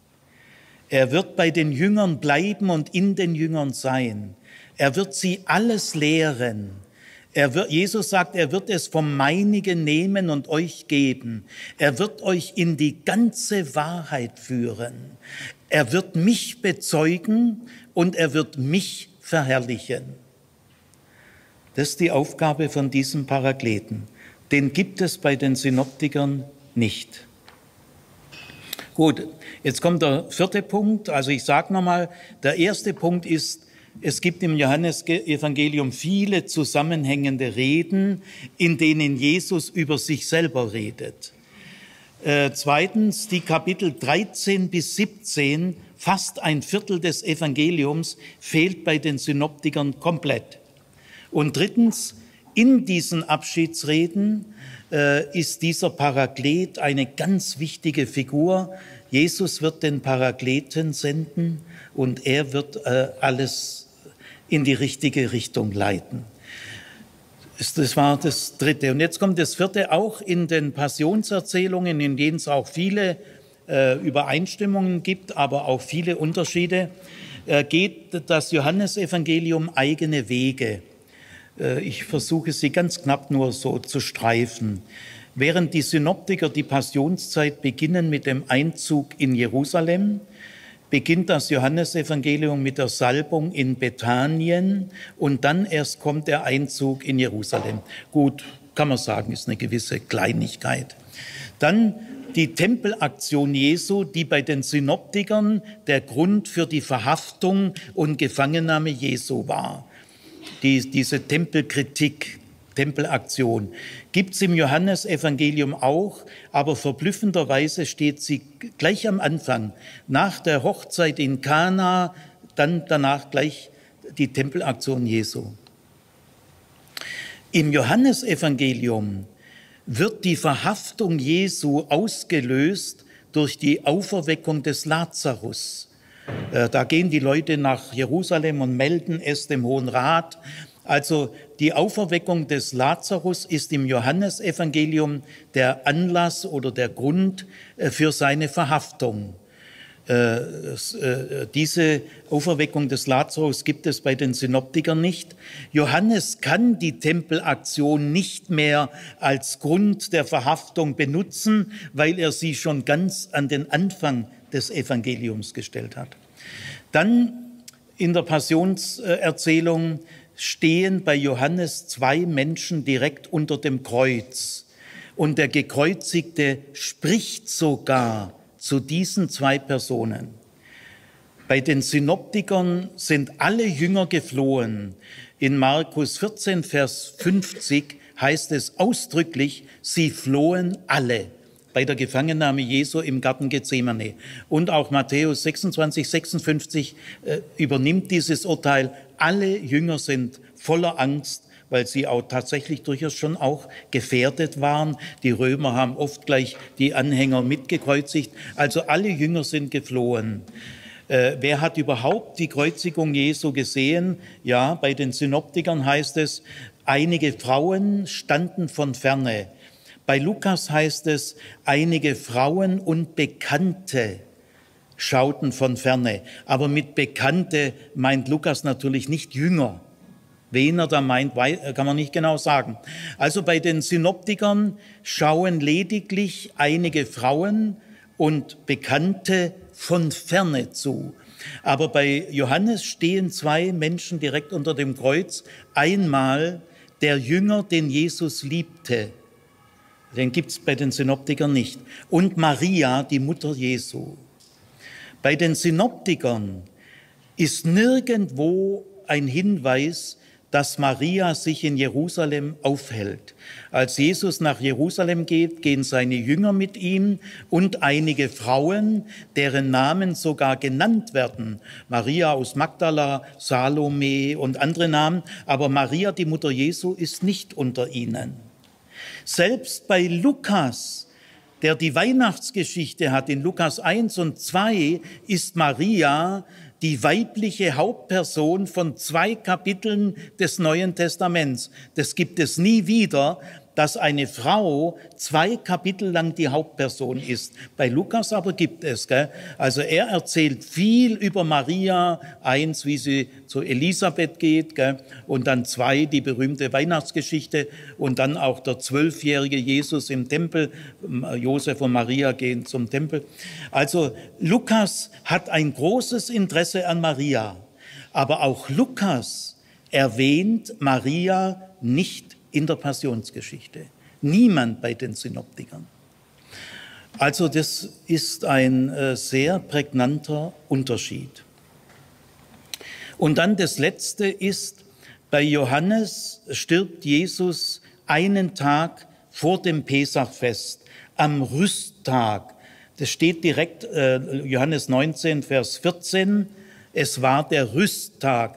Er wird bei den Jüngern bleiben und in den Jüngern sein. Er wird sie alles lehren. Er wird, Jesus sagt, er wird es vom Meinigen nehmen und euch geben. Er wird euch in die ganze Wahrheit führen. Er wird mich bezeugen und er wird mich verherrlichen. Das ist die Aufgabe von diesem Parakleten. Den gibt es bei den Synoptikern nicht. Gut, jetzt kommt der vierte Punkt. Also ich sage nochmal, der erste Punkt ist, es gibt im Johannesevangelium viele zusammenhängende Reden, in denen Jesus über sich selber redet. Äh, zweitens, die Kapitel dreizehn bis siebzehn, fast ein Viertel des Evangeliums, fehlt bei den Synoptikern komplett. Und drittens, in diesen Abschiedsreden äh, ist dieser Paraklet eine ganz wichtige Figur. Jesus wird den Parakleten senden und er wird äh, alles in die richtige Richtung leiten. Das war das Dritte. Und jetzt kommt das Vierte, auch in den Passionserzählungen, in denen es auch viele äh, Übereinstimmungen gibt, aber auch viele Unterschiede, äh, geht das Johannesevangelium eigene Wege. Ich versuche sie ganz knapp nur so zu streifen. Während die Synoptiker die Passionszeit beginnen mit dem Einzug in Jerusalem, beginnt das Johannesevangelium mit der Salbung in Bethanien und dann erst kommt der Einzug in Jerusalem. Gut, kann man sagen, ist eine gewisse Kleinigkeit. Dann die Tempelaktion Jesu, die bei den Synoptikern der Grund für die Verhaftung und Gefangennahme Jesu war. Die, diese Tempelkritik, Tempelaktion, gibt es im Johannesevangelium auch, aber verblüffenderweise steht sie gleich am Anfang. Nach der Hochzeit in Kana dann danach gleich die Tempelaktion Jesu. Im Johannesevangelium wird die Verhaftung Jesu ausgelöst durch die Auferweckung des Lazarus. Da gehen die Leute nach Jerusalem und melden es dem Hohen Rat. Also die Auferweckung des Lazarus ist im Johannesevangelium der Anlass oder der Grund für seine Verhaftung. Diese Auferweckung des Lazarus gibt es bei den Synoptikern nicht. Johannes kann die Tempelaktion nicht mehr als Grund der Verhaftung benutzen, weil er sie schon ganz an den Anfang des Evangeliums gestellt hat. Dann in der Passionserzählung stehen bei Johannes zwei Menschen direkt unter dem Kreuz. Und der Gekreuzigte spricht sogar zu diesen zwei Personen. Bei den Synoptikern sind alle Jünger geflohen. In Markus vierzehn, Vers fünfzig heißt es ausdrücklich, sie flohen alle bei der Gefangennahme Jesu im Garten Gethsemane. Und auch Matthäus sechsundzwanzig, sechsundfünfzig äh, übernimmt dieses Urteil. Alle Jünger sind voller Angst, weil sie auch tatsächlich durchaus schon auch gefährdet waren. Die Römer haben oft gleich die Anhänger mitgekreuzigt. Also alle Jünger sind geflohen. Äh, wer hat überhaupt die Kreuzigung Jesu gesehen? Ja, bei den Synoptikern heißt es, einige Frauen standen von ferne. Bei Lukas heißt es, einige Frauen und Bekannte schauten von ferne. Aber mit Bekannte meint Lukas natürlich nicht Jünger. Wen er da meint, kann man nicht genau sagen. Also bei den Synoptikern schauen lediglich einige Frauen und Bekannte von ferne zu. Aber bei Johannes stehen zwei Menschen direkt unter dem Kreuz. Einmal der Jünger, den Jesus liebte. Den gibt es bei den Synoptikern nicht. Und Maria, die Mutter Jesu. Bei den Synoptikern ist nirgendwo ein Hinweis, dass Maria sich in Jerusalem aufhält. Als Jesus nach Jerusalem geht, gehen seine Jünger mit ihm und einige Frauen, deren Namen sogar genannt werden. Maria aus Magdala, Salome und andere Namen. Aber Maria, die Mutter Jesu, ist nicht unter ihnen. Selbst bei Lukas, der die Weihnachtsgeschichte hat, in Lukas eins und zwei, ist Maria die weibliche Hauptperson von zwei Kapiteln des Neuen Testaments. Das gibt es nie wieder, dass eine Frau zwei Kapitel lang die Hauptperson ist. Bei Lukas aber gibt es. Gell? Also er erzählt viel über Maria, eins, wie sie zu Elisabeth geht, gell? Und dann zwei, die berühmte Weihnachtsgeschichte und dann auch der zwölfjährige Jesus im Tempel. Josef und Maria gehen zum Tempel. Also Lukas hat ein großes Interesse an Maria, aber auch Lukas erwähnt Maria nicht in der Passionsgeschichte. Niemand bei den Synoptikern. Also das ist ein äh, sehr prägnanter Unterschied. Und dann das Letzte ist, bei Johannes stirbt Jesus einen Tag vor dem Pesachfest, am Rüsttag. Das steht direkt, äh, Johannes neunzehn, Vers vierzehn, es war der Rüsttag.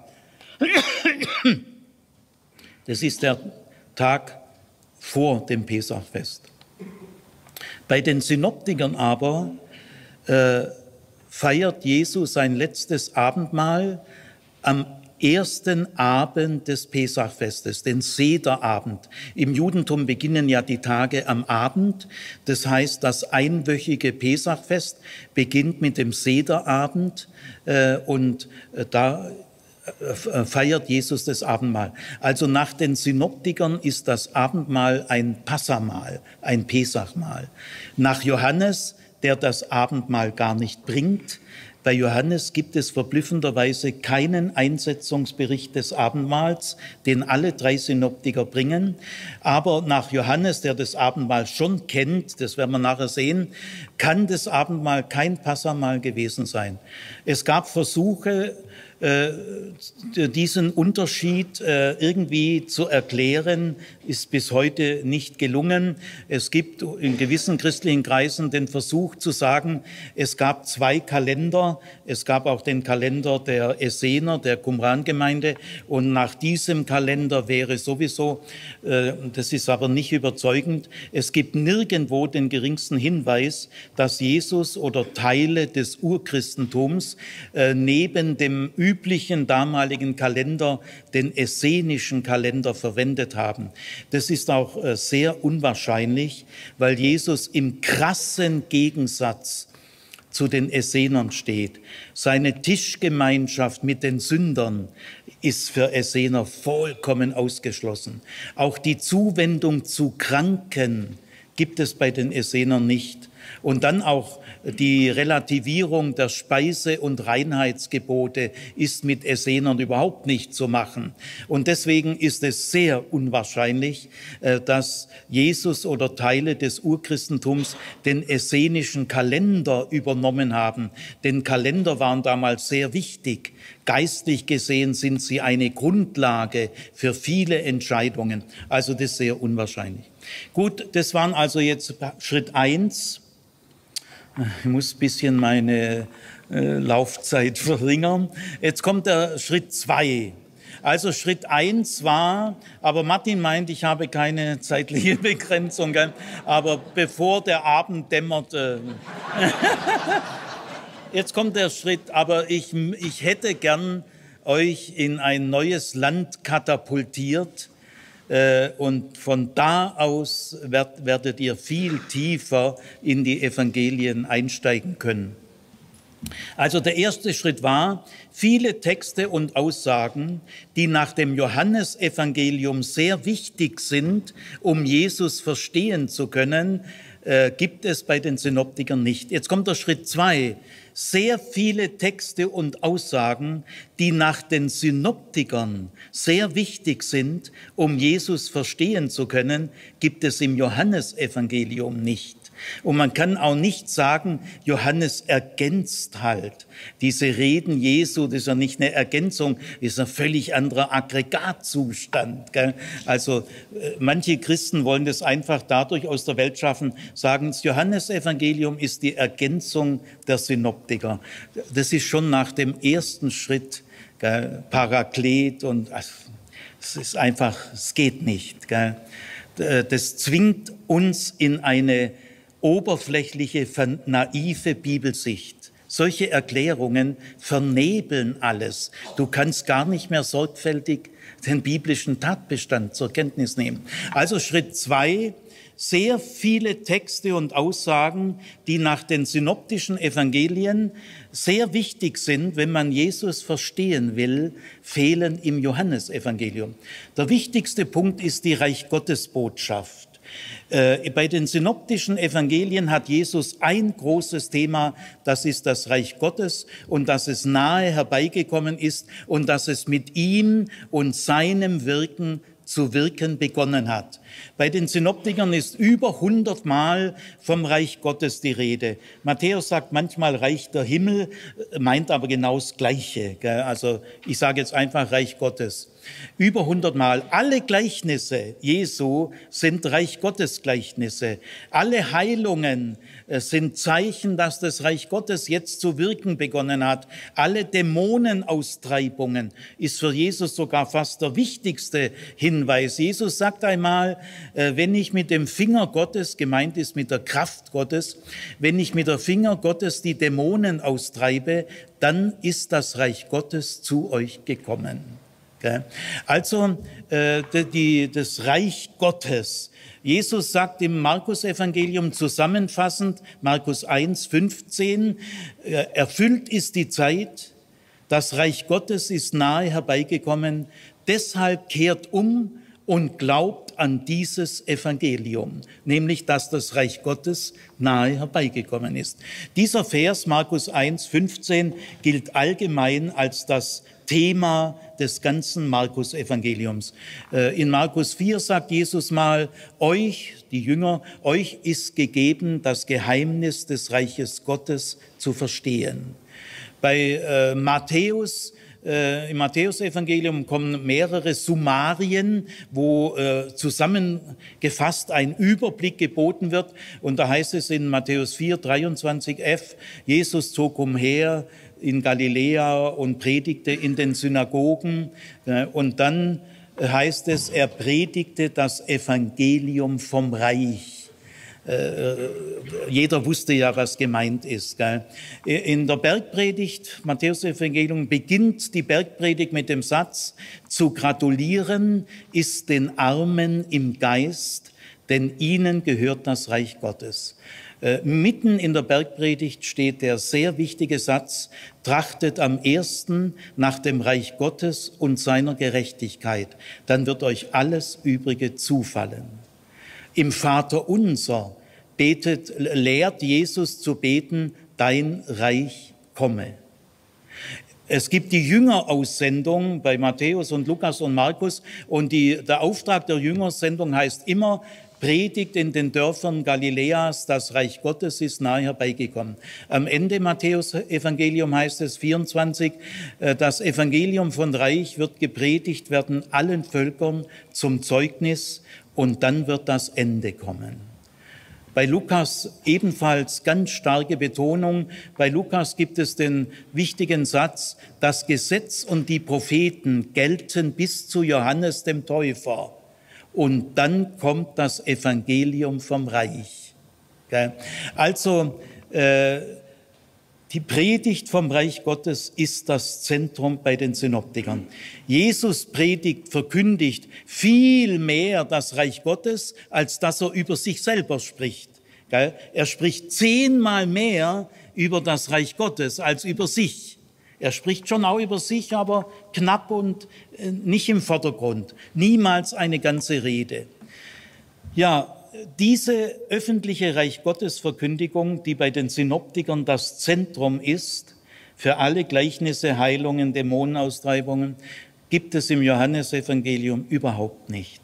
Das ist der Tag vor dem Pesachfest. Bei den Synoptikern aber äh, feiert Jesus sein letztes Abendmahl am ersten Abend des Pesachfestes, den Sederabend. Im Judentum beginnen ja die Tage am Abend. Das heißt, das einwöchige Pesachfest beginnt mit dem Sederabend äh, und äh, da feiert Jesus das Abendmahl. Also nach den Synoptikern ist das Abendmahl ein Passamahl, ein Pesachmahl. Nach Johannes, der das Abendmahl gar nicht bringt, bei Johannes gibt es verblüffenderweise keinen Einsetzungsbericht des Abendmahls, den alle drei Synoptiker bringen. Aber nach Johannes, der das Abendmahl schon kennt, das werden wir nachher sehen, kann das Abendmahl kein Passamahl gewesen sein. Es gab Versuche, diesen Unterschied irgendwie zu erklären, ist bis heute nicht gelungen. Es gibt in gewissen christlichen Kreisen den Versuch zu sagen, es gab zwei Kalender. Es gab auch den Kalender der Essener, der Qumran-Gemeinde, und nach diesem Kalender wäre sowieso, das ist aber nicht überzeugend, es gibt nirgendwo den geringsten Hinweis, dass Jesus oder Teile des Urchristentums neben dem üblichen damaligen Kalender, den essenischen Kalender verwendet haben. Das ist auch äh, sehr unwahrscheinlich, weil Jesus im krassen Gegensatz zu den Essenern steht. Seine Tischgemeinschaft mit den Sündern ist für Essener vollkommen ausgeschlossen. Auch die Zuwendung zu Kranken gibt es bei den Essenern nicht. Und dann auch die Relativierung der Speise- und Reinheitsgebote ist mit Essenern überhaupt nicht zu machen. Und deswegen ist es sehr unwahrscheinlich, dass Jesus oder Teile des Urchristentums den essenischen Kalender übernommen haben. Denn Kalender waren damals sehr wichtig. Geistlich gesehen sind sie eine Grundlage für viele Entscheidungen. Also das ist sehr unwahrscheinlich. Gut, das waren also jetzt Schritt eins. Ich muss ein bisschen meine äh, Laufzeit verringern. Jetzt kommt der Schritt zwei. Also Schritt eins war, aber Martin meint, ich habe keine zeitliche Begrenzung, gell? Aber bevor der Abend dämmert. Äh, Jetzt kommt der Schritt, aber ich, ich hätte gern euch in ein neues Land katapultiert. Und von da aus werdet ihr viel tiefer in die Evangelien einsteigen können. Also der erste Schritt war, viele Texte und Aussagen, die nach dem Johannesevangelium sehr wichtig sind, um Jesus verstehen zu können, gibt es bei den Synoptikern nicht. Jetzt kommt der Schritt zwei. Sehr viele Texte und Aussagen, die nach den Synoptikern sehr wichtig sind, um Jesus verstehen zu können, gibt es im Johannesevangelium nicht. Und man kann auch nicht sagen, Johannes ergänzt halt. Diese Reden Jesu, das ist ja nicht eine Ergänzung, das ist ein völlig anderer Aggregatzustand. Gell? Also manche Christen wollen das einfach dadurch aus der Welt schaffen, sagen, das Johannesevangelium ist die Ergänzung der Synoptiker. Das ist schon nach dem ersten Schritt, gell? Paraklet, und also, es ist einfach, es geht nicht. Gell? Das zwingt uns in eine oberflächliche, naive Bibelsicht. Solche Erklärungen vernebeln alles. Du kannst gar nicht mehr sorgfältig den biblischen Tatbestand zur Kenntnis nehmen. Also Schritt zwei, sehr viele Texte und Aussagen, die nach den synoptischen Evangelien sehr wichtig sind, wenn man Jesus verstehen will, fehlen im Johannesevangelium. Der wichtigste Punkt ist die Reich-Gottes-Botschaft. Bei den synoptischen Evangelien hat Jesus ein großes Thema, das ist das Reich Gottes und dass es nahe herbeigekommen ist und dass es mit ihm und seinem Wirken zu wirken begonnen hat. Bei den Synoptikern ist über hundertmal vom Reich Gottes die Rede. Matthäus sagt manchmal Reich der Himmel, meint aber genau das Gleiche. Also ich sage jetzt einfach Reich Gottes. Über hundertmal. Alle Gleichnisse Jesu sind Reich Gottes Gleichnisse. Alle Heilungen sind Zeichen, dass das Reich Gottes jetzt zu wirken begonnen hat. Alle Dämonenaustreibungen ist für Jesus sogar fast der wichtigste Hinweis. Jesus sagt einmal, wenn ich mit dem Finger Gottes, gemeint ist mit der Kraft Gottes, wenn ich mit der Finger Gottes die Dämonen austreibe, dann ist das Reich Gottes zu euch gekommen. Also die, das Reich Gottes. Jesus sagt im Markus-Evangelium zusammenfassend, Markus eins, fünfzehn, erfüllt ist die Zeit, das Reich Gottes ist nahe herbeigekommen, deshalb kehrt um und glaubt an dieses Evangelium, nämlich, dass das Reich Gottes nahe herbeigekommen ist. Dieser Vers, Markus eins, fünfzehn, gilt allgemein als das Thema des ganzen Markus-Evangeliums. In Markus vier sagt Jesus mal, euch, die Jünger, euch ist gegeben, das Geheimnis des Reiches Gottes zu verstehen. Bei äh, Matthäus, äh, im Matthäusevangelium kommen mehrere Summarien, wo äh, zusammengefasst ein Überblick geboten wird. Und da heißt es in Matthäus vier, dreiundzwanzig f, Jesus zog umher in Galiläa und predigte in den Synagogen. Und dann heißt es, er predigte das Evangelium vom Reich. Jeder wusste ja, was gemeint ist. In der Bergpredigt, Matthäusevangelium, beginnt die Bergpredigt mit dem Satz, zu gratulieren ist den Armen im Geist, denn ihnen gehört das Reich Gottes. Äh, mitten in der Bergpredigt steht der sehr wichtige Satz, trachtet am ersten nach dem Reich Gottes und seiner Gerechtigkeit, dann wird euch alles Übrige zufallen. Im Vaterunser betet, lehrt Jesus zu beten, dein Reich komme. Es gibt die Jüngeraussendung bei Matthäus und Lukas und Markus und die, der Auftrag der Jüngersendung heißt immer, predigt in den Dörfern Galiläas, das Reich Gottes ist nahe herbeigekommen. Am Ende Matthäus-Evangelium heißt es vierundzwanzig, das Evangelium von Reich wird gepredigt werden allen Völkern zum Zeugnis und dann wird das Ende kommen. Bei Lukas ebenfalls ganz starke Betonung. Bei Lukas gibt es den wichtigen Satz, das Gesetz und die Propheten gelten bis zu Johannes dem Täufer. Und dann kommt das Evangelium vom Reich. Also äh, die Predigt vom Reich Gottes ist das Zentrum bei den Synoptikern. Jesus predigt, verkündigt viel mehr das Reich Gottes, als dass er über sich selber spricht. Er spricht zehnmal mehr über das Reich Gottes als über sich. Er spricht schon auch über sich, aber knapp und nicht im Vordergrund. Niemals eine ganze Rede. Ja, diese öffentliche Reich Gottes Verkündigung, die bei den Synoptikern das Zentrum ist, für alle Gleichnisse, Heilungen, Dämonenaustreibungen, gibt es im Johannesevangelium überhaupt nicht.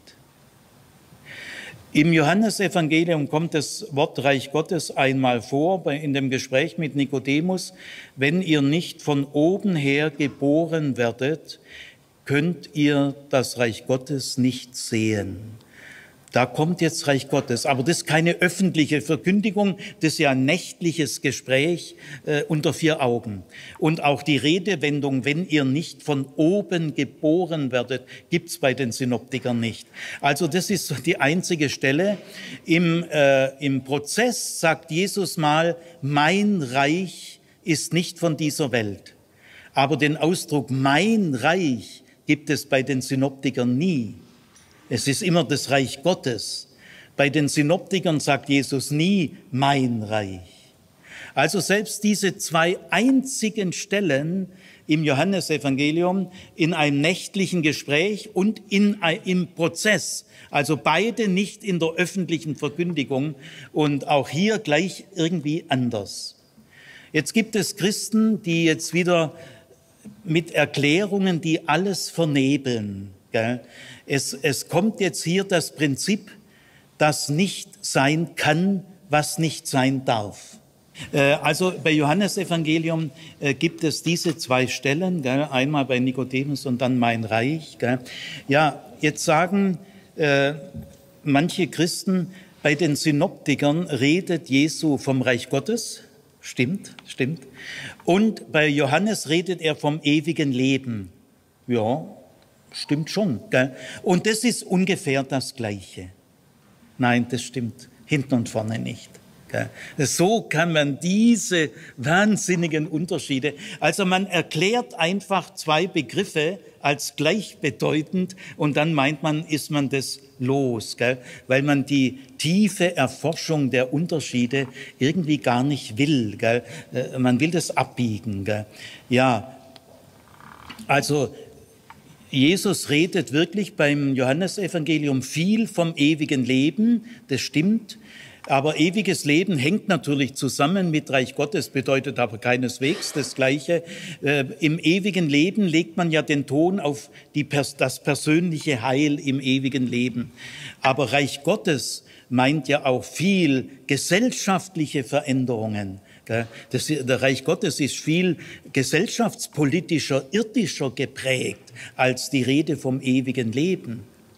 Im Johannesevangelium kommt das Wort Reich Gottes einmal vor, in dem Gespräch mit Nikodemus. Wenn ihr nicht von oben her geboren werdet, könnt ihr das Reich Gottes nicht sehen. Da kommt jetzt Reich Gottes, aber das ist keine öffentliche Verkündigung, das ist ja ein nächtliches Gespräch äh, unter vier Augen. Und auch die Redewendung, wenn ihr nicht von oben geboren werdet, gibt's bei den Synoptikern nicht. Also das ist die einzige Stelle. Im, äh, im Prozess sagt Jesus mal, mein Reich ist nicht von dieser Welt. Aber den Ausdruck mein Reich gibt es bei den Synoptikern nie. Es ist immer das Reich Gottes. Bei den Synoptikern sagt Jesus nie mein Reich. Also selbst diese zwei einzigen Stellen im Johannesevangelium in einem nächtlichen Gespräch und in, im Prozess, also beide nicht in der öffentlichen Verkündigung und auch hier gleich irgendwie anders. Jetzt gibt es Christen, die jetzt wieder mit Erklärungen, die alles vernebeln. Es, es kommt jetzt hier das Prinzip, das nicht sein kann, was nicht sein darf. Also bei Johannesevangelium gibt es diese zwei Stellen, einmal bei Nikodemus und dann mein Reich. Ja, jetzt sagen manche Christen, bei den Synoptikern redet Jesu vom Reich Gottes. Stimmt, stimmt. Und bei Johannes redet er vom ewigen Leben. Ja, stimmt schon. Gell? Und das ist ungefähr das Gleiche. Nein, das stimmt hinten und vorne nicht. Gell? So kann man diese wahnsinnigen Unterschiede, also man erklärt einfach zwei Begriffe als gleichbedeutend und dann meint man, ist man das los, gell? Weil man die tiefe Erforschung der Unterschiede irgendwie gar nicht will. Gell? Man will das abbiegen. Gell? Ja, also Jesus redet wirklich beim Johannesevangelium viel vom ewigen Leben, das stimmt. Aber ewiges Leben hängt natürlich zusammen mit Reich Gottes, bedeutet aber keineswegs das Gleiche. Äh, Im ewigen Leben legt man ja den Ton auf die, das persönliche Heil im ewigen Leben. Aber Reich Gottes meint ja auch viel gesellschaftliche Veränderungen. Das, der Reich Gottes ist viel gesellschaftspolitischer, irdischer geprägt als die Rede vom ewigen Leben.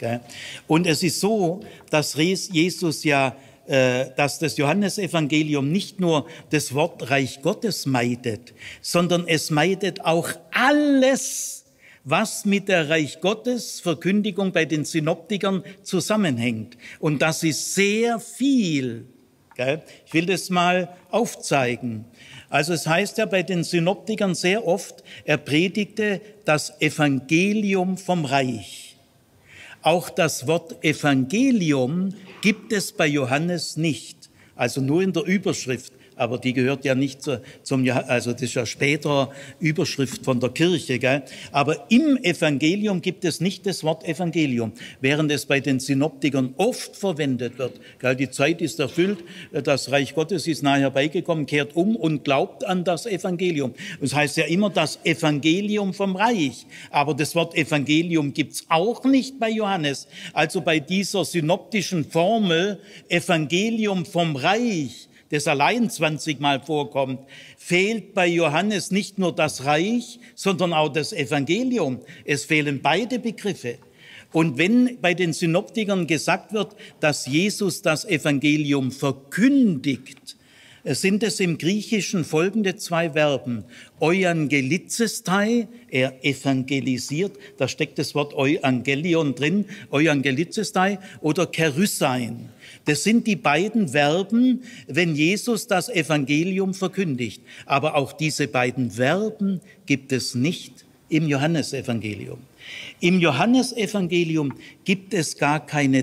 Und es ist so, dass Jesus ja dass das Johannesevangelium nicht nur das Wort Reich Gottes meidet, sondern es meidet auch alles, was mit der Reich Gottes Verkündigung bei den Synoptikern zusammenhängt. Und das ist sehr viel. Ich will das mal aufzeigen. Also es heißt ja bei den Synoptikern sehr oft, er predigte das Evangelium vom Reich. Auch das Wort Evangelium gibt es bei Johannes nicht, also nur in der Überschrift. Aber die gehört ja nicht zu, zum, also das ist ja später Überschrift von der Kirche, gell? Aber im Evangelium gibt es nicht das Wort Evangelium, während es bei den Synoptikern oft verwendet wird. Gell? Die Zeit ist erfüllt, das Reich Gottes ist nahe herbeigekommen, kehrt um und glaubt an das Evangelium. Das heißt ja immer das Evangelium vom Reich. Aber das Wort Evangelium gibt's auch nicht bei Johannes. Also bei dieser synoptischen Formel Evangelium vom Reich, das allein zwanzig Mal vorkommt, fehlt bei Johannes nicht nur das Reich, sondern auch das Evangelium. Es fehlen beide Begriffe. Und wenn bei den Synoptikern gesagt wird, dass Jesus das Evangelium verkündigt, sind es im Griechischen folgende zwei Verben. Euangelizestai, er evangelisiert, da steckt das Wort Euangelion drin, Euangelizestai, oder kerysein. Das sind die beiden Verben, wenn Jesus das Evangelium verkündigt. Aber auch diese beiden Verben gibt es nicht im Johannesevangelium. Im Johannesevangelium gibt es gar keine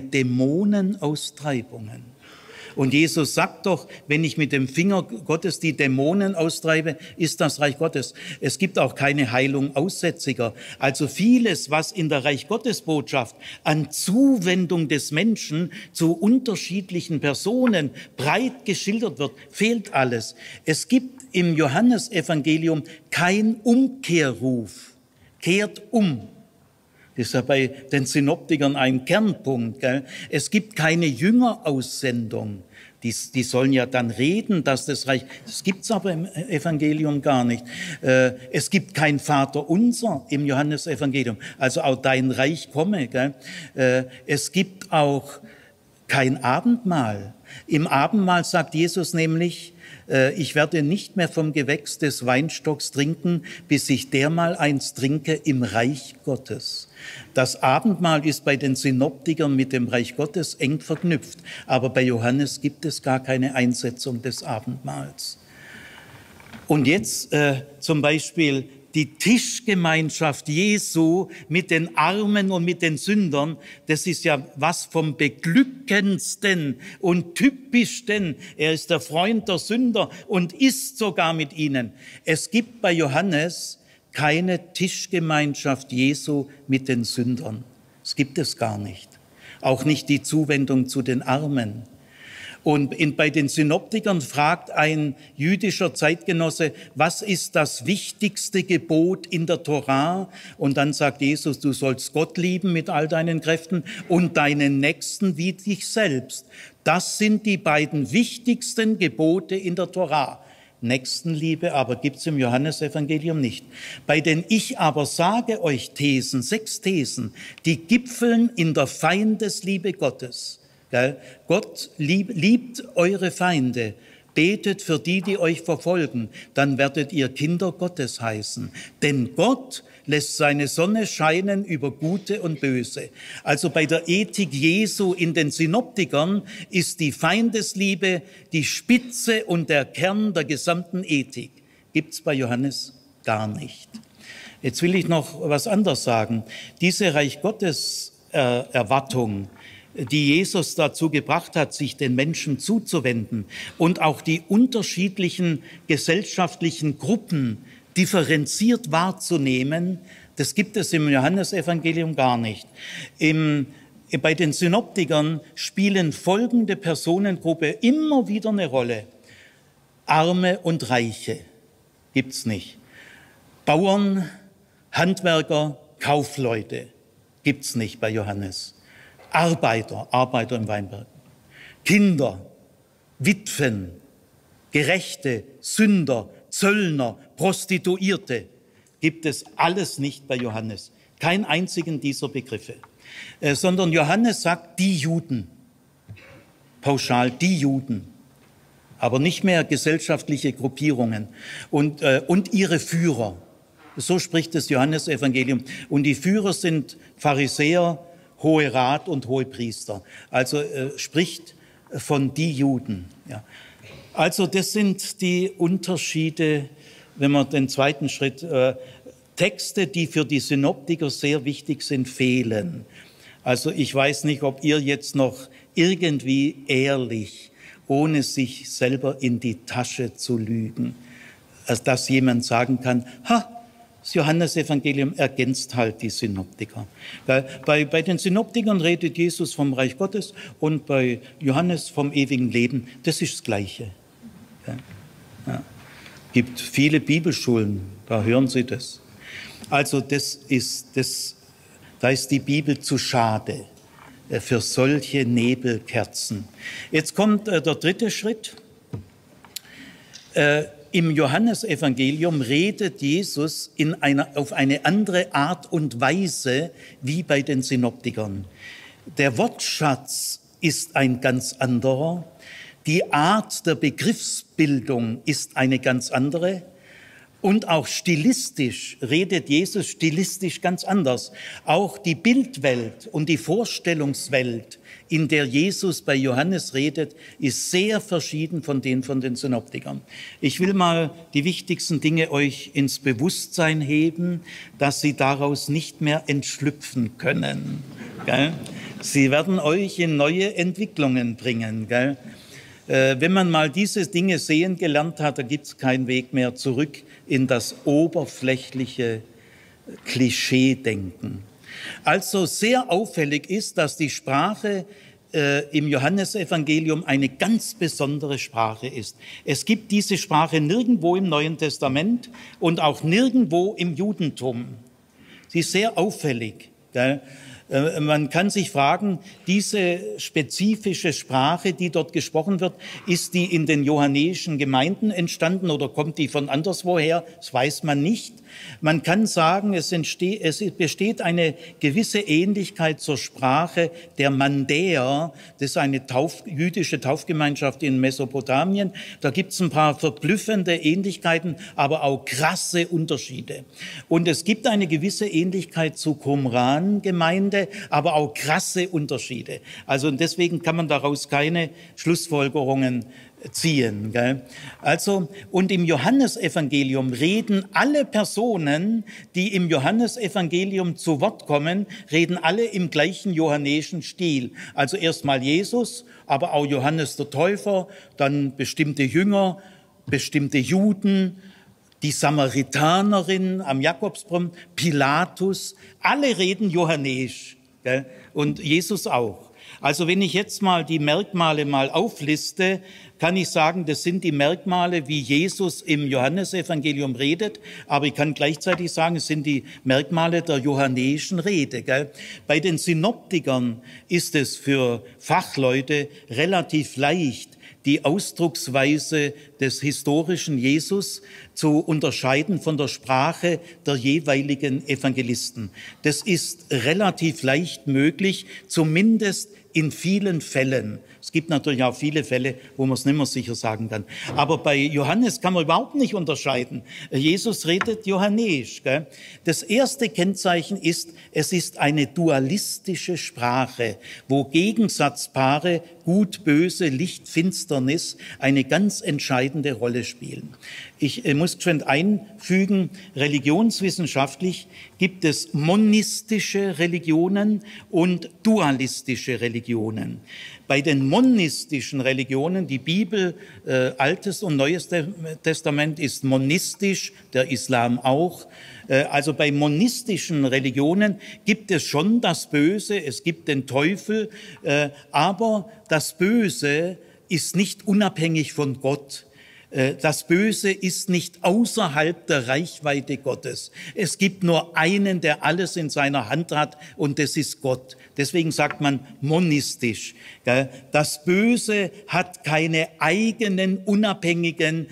Dämonenaustreibungen. Und Jesus sagt doch, wenn ich mit dem Finger Gottes die Dämonen austreibe, ist das Reich Gottes. Es gibt auch keine Heilung Aussätziger. Also vieles, was in der Reich Gottes Botschaft an Zuwendung des Menschen zu unterschiedlichen Personen breit geschildert wird, fehlt alles. Es gibt im Johannesevangelium kein Umkehrruf. Kehrt um. Das ist ja bei den Synoptikern ein Kernpunkt. Gell? Es gibt keine Jüngeraussendung. Die, die sollen ja dann reden, dass das Reich, das gibt's aber im Evangelium gar nicht. Äh, es gibt kein Vaterunser im Johannesevangelium, also auch dein Reich komme. Gell? Äh, es gibt auch kein Abendmahl. Im Abendmahl sagt Jesus nämlich, äh, ich werde nicht mehr vom Gewächs des Weinstocks trinken, bis ich dermal eins trinke im Reich Gottes. Das Abendmahl ist bei den Synoptikern mit dem Reich Gottes eng verknüpft, aber bei Johannes gibt es gar keine Einsetzung des Abendmahls. Und jetzt äh, zum Beispiel die Tischgemeinschaft Jesu mit den Armen und mit den Sündern, das ist ja was vom Beglückendsten und Typischsten. Er ist der Freund der Sünder und isst sogar mit ihnen. Es gibt bei Johannes keine Tischgemeinschaft Jesu mit den Sündern. Das gibt es gar nicht. Auch nicht die Zuwendung zu den Armen. Und in, bei den Synoptikern fragt ein jüdischer Zeitgenosse, was ist das wichtigste Gebot in der Torah? Und dann sagt Jesus, du sollst Gott lieben mit all deinen Kräften und deinen Nächsten wie dich selbst. Das sind die beiden wichtigsten Gebote in der Torah. Nächstenliebe aber gibt's im Johannesevangelium nicht. Bei den Ich aber sage euch Thesen, sechs Thesen, die gipfeln in der Feindesliebe Gottes. Gott lieb, liebt eure Feinde, betet für die, die euch verfolgen, dann werdet ihr Kinder Gottes heißen. Denn Gott lässt seine Sonne scheinen über Gute und Böse. Also bei der Ethik Jesu in den Synoptikern ist die Feindesliebe die Spitze und der Kern der gesamten Ethik. Gibt's bei Johannes gar nicht. Jetzt will ich noch was anderes sagen. Diese Reich Gottes äh, Erwartung, die Jesus dazu gebracht hat, sich den Menschen zuzuwenden und auch die unterschiedlichen gesellschaftlichen Gruppen differenziert wahrzunehmen, das gibt es im Johannesevangelium gar nicht. Im, bei den Synoptikern spielen folgende Personengruppe immer wieder eine Rolle. Arme und Reiche gibt's nicht. Bauern, Handwerker, Kaufleute gibt's nicht bei Johannes. Arbeiter, Arbeiter im Weinberg. Kinder, Witwen, Gerechte, Sünder, Zöllner, Prostituierte gibt es alles nicht bei Johannes. Keinen einzigen dieser Begriffe. Äh, sondern Johannes sagt, die Juden. Pauschal, die Juden. Aber nicht mehr gesellschaftliche Gruppierungen und, äh, und ihre Führer. So spricht das Johannesevangelium. Und die Führer sind Pharisäer, Hohe Rat und Hohepriester. Also äh, spricht von die Juden. Ja. Also das sind die Unterschiede, wenn man den zweiten Schritt, äh, Texte, die für die Synoptiker sehr wichtig sind, fehlen. Also ich weiß nicht, ob ihr jetzt noch irgendwie ehrlich, ohne sich selber in die Tasche zu lügen, als dass jemand sagen kann, ha, das Johannesevangelium ergänzt halt die Synoptiker. Bei, bei den Synoptikern redet Jesus vom Reich Gottes und bei Johannes vom ewigen Leben. Das ist das Gleiche. Ja. Ja. Gibt viele Bibelschulen, da hören Sie das. Also das ist, das, da ist die Bibel zu schade für solche Nebelkerzen. Jetzt kommt äh, der dritte Schritt. Äh, Im Johannesevangelium redet Jesus in einer, auf eine andere Art und Weise wie bei den Synoptikern. Der Wortschatz ist ein ganz anderer. Die Art der Begriffsbildung ist eine ganz andere. Und auch stilistisch redet Jesus stilistisch ganz anders. Auch die Bildwelt und die Vorstellungswelt, in der Jesus bei Johannes redet, ist sehr verschieden von den von den Synoptikern. Ich will mal die wichtigsten Dinge euch ins Bewusstsein heben, dass Sie daraus nicht mehr entschlüpfen können. Gell? Sie werden euch in neue Entwicklungen bringen. Gell? Äh, wenn man mal diese Dinge sehen gelernt hat, da gibt es keinen Weg mehr zurück in das oberflächliche Klischeedenken. Also sehr auffällig ist, dass die Sprache äh, im Johannesevangelium eine ganz besondere Sprache ist. Es gibt diese Sprache nirgendwo im Neuen Testament und auch nirgendwo im Judentum. Sie ist sehr auffällig. Gell? Man kann sich fragen, diese spezifische Sprache, die dort gesprochen wird, ist die in den johannäischen Gemeinden entstanden oder kommt die von anderswoher? Das weiß man nicht. Man kann sagen, es, entsteht, es besteht eine gewisse Ähnlichkeit zur Sprache der Mandäer. Das ist eine Tauf, jüdische Taufgemeinschaft in Mesopotamien. Da gibt es ein paar verblüffende Ähnlichkeiten, aber auch krasse Unterschiede. Und es gibt eine gewisse Ähnlichkeit zur Qumran-Gemeinde, aber auch krasse Unterschiede. Also deswegen kann man daraus keine Schlussfolgerungen ziehen. Gell? Also, und im Johannesevangelium reden alle Personen, die im Johannesevangelium zu Wort kommen, reden alle im gleichen johannäischen Stil. Also erstmal Jesus, aber auch Johannes der Täufer, dann bestimmte Jünger, bestimmte Juden, die Samaritanerin am Jakobsbrunnen, Pilatus, alle reden johannäisch, gell? Und Jesus auch. Also wenn ich jetzt mal die Merkmale mal aufliste, kann ich sagen, das sind die Merkmale, wie Jesus im Johannesevangelium redet, aber ich kann gleichzeitig sagen, es sind die Merkmale der johannäischen Rede. Gell? Bei den Synoptikern ist es für Fachleute relativ leicht, die Ausdrucksweise des historischen Jesus zu unterscheiden von der Sprache der jeweiligen Evangelisten. Das ist relativ leicht möglich, zumindest in vielen Fällen. Es gibt natürlich auch viele Fälle, wo man es nicht mehr sicher sagen kann. Aber bei Johannes kann man überhaupt nicht unterscheiden. Jesus redet johannäisch. Gell? Das erste Kennzeichen ist, es ist eine dualistische Sprache, wo Gegensatzpaare Gut, Böse, Licht, Finsternis eine ganz entscheidende Rolle spielen. Ich äh, muss schon einfügen, religionswissenschaftlich gibt es monistische Religionen und dualistische Religionen. Bei den monistischen Religionen, die Bibel, äh, Altes und Neues Testament ist monistisch, der Islam auch. Äh, also bei monistischen Religionen gibt es schon das Böse, es gibt den Teufel, äh, aber das Böse ist nicht unabhängig von Gott. Das Böse ist nicht außerhalb der Reichweite Gottes. Es gibt nur einen, der alles in seiner Hand hat, und das ist Gott. Deswegen sagt man monistisch. Das Böse hat keine eigenen, unabhängigen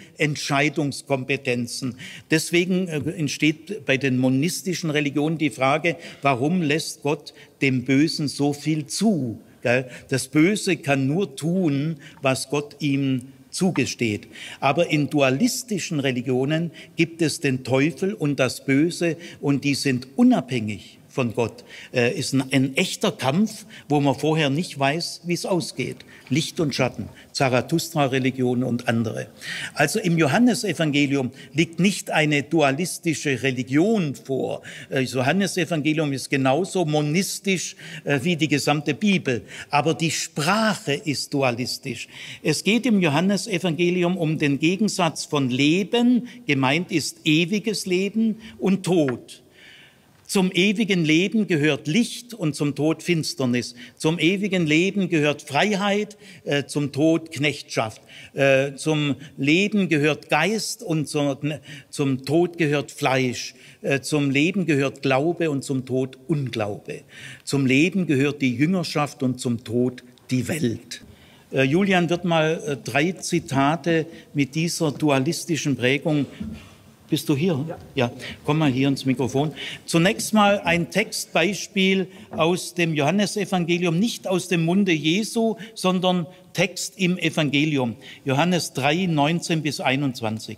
Entscheidungskompetenzen. Deswegen entsteht bei den monistischen Religionen die Frage, warum lässt Gott dem Bösen so viel zu? Das Böse kann nur tun, was Gott ihm zugesteht. Aber in dualistischen Religionen gibt es den Teufel und das Böse, und die sind unabhängig von Gott. Äh, ist ein, ein echter Kampf, wo man vorher nicht weiß, wie es ausgeht. Licht und Schatten, Zarathustra-Religion und andere. Also im Johannesevangelium liegt nicht eine dualistische Religion vor. Äh, das Johannesevangelium ist genauso monistisch äh, wie die gesamte Bibel. Aber die Sprache ist dualistisch. Es geht im Johannesevangelium um den Gegensatz von Leben, gemeint ist ewiges Leben, und Tod. Zum ewigen Leben gehört Licht und zum Tod Finsternis. Zum ewigen Leben gehört Freiheit, äh, zum Tod Knechtschaft. Äh, zum Leben gehört Geist und zum, zum Tod gehört Fleisch. Äh, zum Leben gehört Glaube und zum Tod Unglaube. Zum Leben gehört die Jüngerschaft und zum Tod die Welt. Äh, Julian wird mal äh, drei Zitate mit dieser dualistischen Prägung. Bist du hier? Ja. Ja, komm mal hier ins Mikrofon. Zunächst mal ein Textbeispiel aus dem Johannesevangelium, nicht aus dem Munde Jesu, sondern Text im Evangelium. Johannes drei, neunzehn bis einundzwanzig.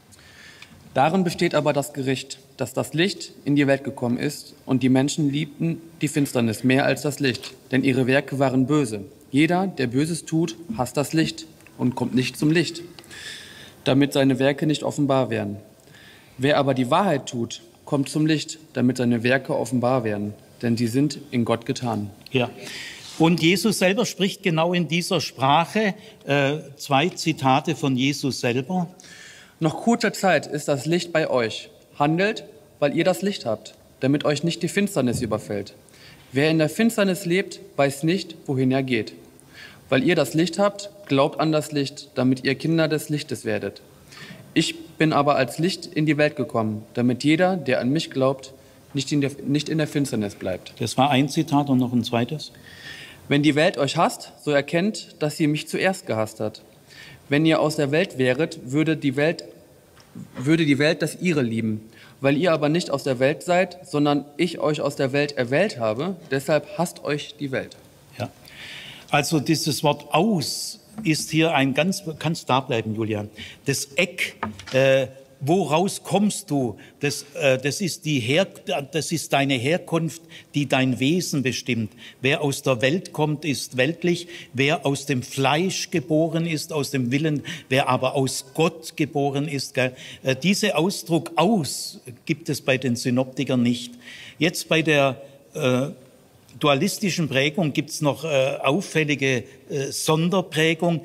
Darin besteht aber das Gericht, dass das Licht in die Welt gekommen ist, und die Menschen liebten die Finsternis mehr als das Licht, denn ihre Werke waren böse. Jeder, der Böses tut, hasst das Licht und kommt nicht zum Licht, damit seine Werke nicht offenbar werden. Wer aber die Wahrheit tut, kommt zum Licht, damit seine Werke offenbar werden, denn sie sind in Gott getan. Ja. Und Jesus selber spricht genau in dieser Sprache. Äh, zwei Zitate von Jesus selber. Noch kurzer Zeit ist das Licht bei euch. Handelt, weil ihr das Licht habt, damit euch nicht die Finsternis überfällt. Wer in der Finsternis lebt, weiß nicht, wohin er geht. Weil ihr das Licht habt, glaubt an das Licht, damit ihr Kinder des Lichtes werdet. Ich bin aber als Licht in die Welt gekommen, damit jeder, der an mich glaubt, nicht in der, nicht in der Finsternis bleibt. Das war ein Zitat und noch ein zweites. Wenn die Welt euch hasst, so erkennt, dass sie mich zuerst gehasst hat. Wenn ihr aus der Welt wäret, würde die Welt, würde die Welt das ihre lieben. Weil ihr aber nicht aus der Welt seid, sondern ich euch aus der Welt erwählt habe, deshalb hasst euch die Welt. Ja. Also dieses Wort aus ist hier ein ganz, kannst da bleiben, Julian, das Eck, äh, woraus kommst du, das, äh, das, ist die Her das ist deine Herkunft, die dein Wesen bestimmt. Wer aus der Welt kommt, ist weltlich, wer aus dem Fleisch geboren ist, aus dem Willen, wer aber aus Gott geboren ist. Gell? Äh, dieser Ausdruck aus gibt es bei den Synoptikern nicht. Jetzt bei der äh, dualistischen Prägung gibt es noch äh, auffällige äh, Sonderprägung.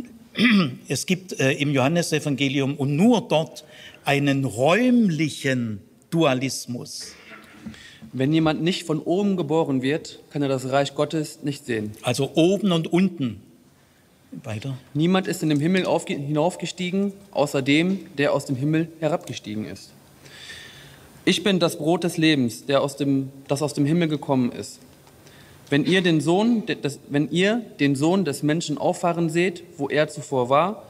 Es gibt äh, im Johannesevangelium und nur dort einen räumlichen Dualismus. Wenn jemand nicht von oben geboren wird, kann er das Reich Gottes nicht sehen. Also oben und unten. Weiter. Niemand ist in den Himmel hinaufgestiegen, außer dem, der aus dem Himmel herabgestiegen ist. Ich bin das Brot des Lebens, der aus dem, das aus dem Himmel gekommen ist. Wenn ihr, den Sohn, des, wenn ihr den Sohn des Menschen auffahren seht, wo er zuvor war,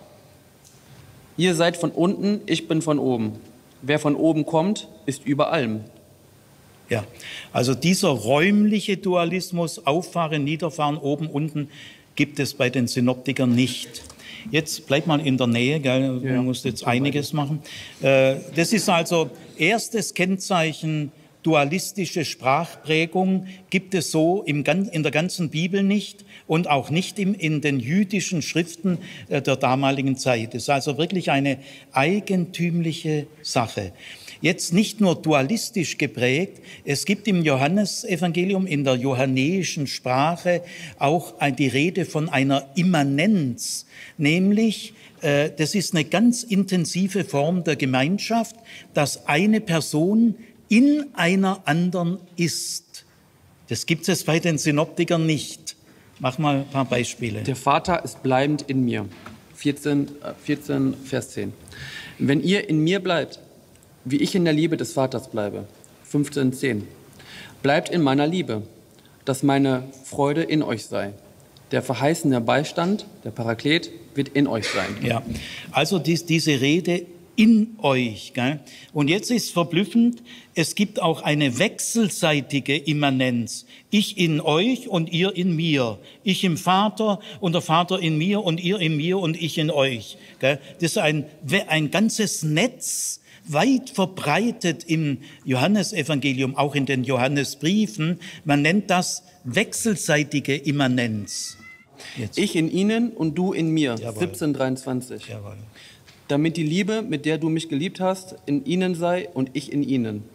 ihr seid von unten, ich bin von oben. Wer von oben kommt, ist über allem. Ja, also dieser räumliche Dualismus, auffahren, niederfahren, oben, unten, gibt es bei den Synoptikern nicht. Jetzt bleib mal in der Nähe, gell? Du ja, musst jetzt einiges machen. Äh, das ist also erstes Kennzeichen dualistische Sprachprägung gibt es so im, in der ganzen Bibel nicht und auch nicht im, in den jüdischen Schriften der damaligen Zeit. Es ist also wirklich eine eigentümliche Sache. Jetzt nicht nur dualistisch geprägt, es gibt im Johannesevangelium, in der johannäischen Sprache, auch die Rede von einer Immanenz, nämlich, äh, das ist eine ganz intensive Form der Gemeinschaft, dass eine Person in einer anderen ist. Das gibt es bei den Synoptikern nicht. Mach mal ein paar Beispiele. Der Vater ist bleibend in mir. vierzehn, vierzehn, Vers zehn. Wenn ihr in mir bleibt, wie ich in der Liebe des Vaters bleibe. fünfzehn, zehn. Bleibt in meiner Liebe, dass meine Freude in euch sei. Der verheißene Beistand, der Paraklet, wird in euch sein. Ja, also dies, diese Rede in euch. Gell? Und jetzt ist verblüffend, es gibt auch eine wechselseitige Immanenz. Ich in euch und ihr in mir. Ich im Vater und der Vater in mir und ihr in mir und ich in euch. Gell? Das ist ein, ein ganzes Netz, weit verbreitet im Johannesevangelium, auch in den Johannesbriefen. Man nennt das wechselseitige Immanenz. Jetzt. Ich in ihnen und du in mir. Jawohl. siebzehn, dreiundzwanzig. Jawohl. Damit die Liebe, mit der du mich geliebt hast, in ihnen sei und ich in ihnen.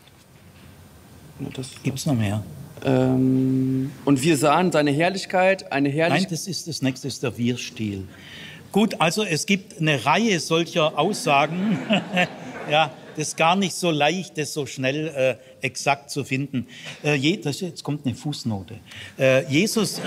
Gibt es noch mehr? Ähm, und wir sahen seine Herrlichkeit, eine Herrlichkeit. Nein, das ist das nächste, ist der Wir-Stil. Gut, also es gibt eine Reihe solcher Aussagen. Ja, das ist gar nicht so leicht, das so schnell äh, exakt zu finden. Äh, je, das, jetzt kommt eine Fußnote. Äh, Jesus, äh,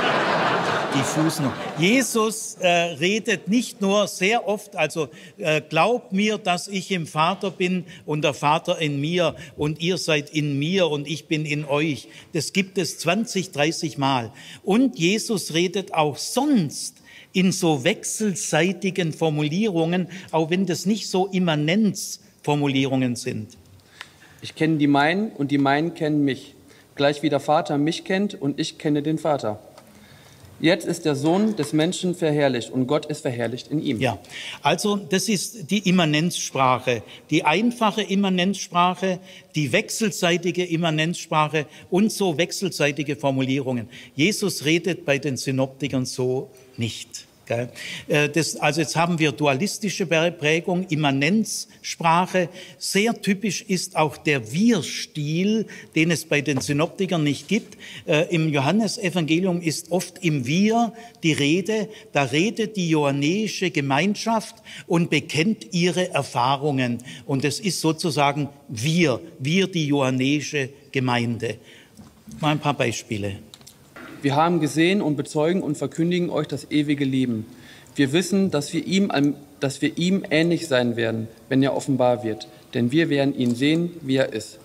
die Fußnote. Jesus äh, redet nicht nur sehr oft, also äh, glaubt mir, dass ich im Vater bin und der Vater in mir und ihr seid in mir und ich bin in euch. Das gibt es zwanzig, dreißig Mal. Und Jesus redet auch sonst in so wechselseitigen Formulierungen, auch wenn das nicht so Immanenzformulierungen sind. Ich kenne die meinen und die meinen kennen mich, gleich wie der Vater mich kennt und ich kenne den Vater. Jetzt ist der Sohn des Menschen verherrlicht und Gott ist verherrlicht in ihm. Ja, also das ist die Immanenzsprache, die einfache Immanenzsprache, die wechselseitige Immanenzsprache und so wechselseitige Formulierungen. Jesus redet bei den Synoptikern so nicht. Das, also jetzt haben wir dualistische Prägung, Immanenzsprache. Sehr typisch ist auch der Wir-Stil, den es bei den Synoptikern nicht gibt. Äh, Im Johannesevangelium ist oft im Wir die Rede. Da redet die johannäische Gemeinschaft und bekennt ihre Erfahrungen. Und es ist sozusagen wir, wir die johannäische Gemeinde. Mal ein paar Beispiele. Wir haben gesehen und bezeugen und verkündigen euch das ewige Leben. Wir wissen, dass wir ihm, dass wir ihm ähnlich sein werden, wenn er offenbar wird. Denn wir werden ihn sehen, wie er ist.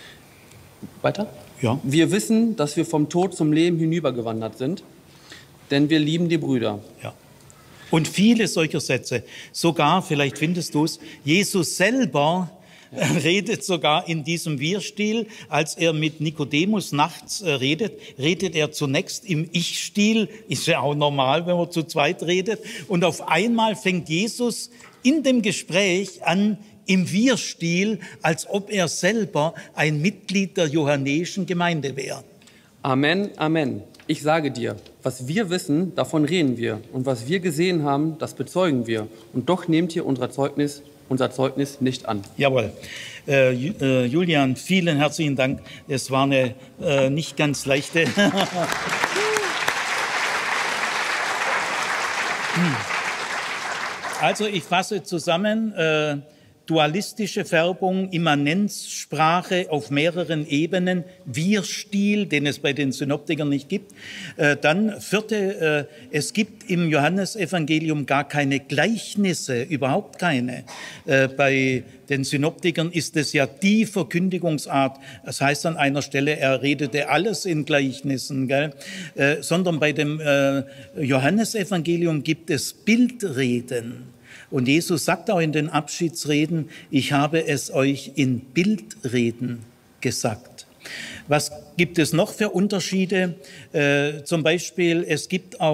Weiter? Ja. Wir wissen, dass wir vom Tod zum Leben hinübergewandert sind, denn wir lieben die Brüder. Ja. Und viele solcher Sätze. Sogar, vielleicht findest du es, Jesus selber redet sogar in diesem Wir-Stil, als er mit Nikodemus nachts äh, redet, redet er zunächst im Ich-Stil, ist ja auch normal, wenn man zu zweit redet, und auf einmal fängt Jesus in dem Gespräch an, im Wir-Stil, als ob er selber ein Mitglied der johannäischen Gemeinde wäre. Amen, Amen. Ich sage dir, was wir wissen, davon reden wir, und was wir gesehen haben, das bezeugen wir, und doch nehmt ihr unser Zeugnis unser Zeugnis nicht an. Jawohl. Äh, äh, Julian, vielen herzlichen Dank. Es war eine äh, nicht ganz leichte. Also ich fasse zusammen. Äh, Dualistische Färbung, Immanenzsprache auf mehreren Ebenen, Wir-Stil, den es bei den Synoptikern nicht gibt. Äh, dann vierte, äh, es gibt im Johannesevangelium gar keine Gleichnisse, überhaupt keine. Äh, bei den Synoptikern ist es ja die Verkündigungsart. Das heißt an einer Stelle, er redete alles in Gleichnissen, gell? Äh, sondern bei dem äh, Johannesevangelium gibt es Bildreden. Und Jesus sagt auch in den Abschiedsreden, ich habe es euch in Bildreden gesagt. Was gibt es noch für Unterschiede? Äh, zum Beispiel, es gibt auch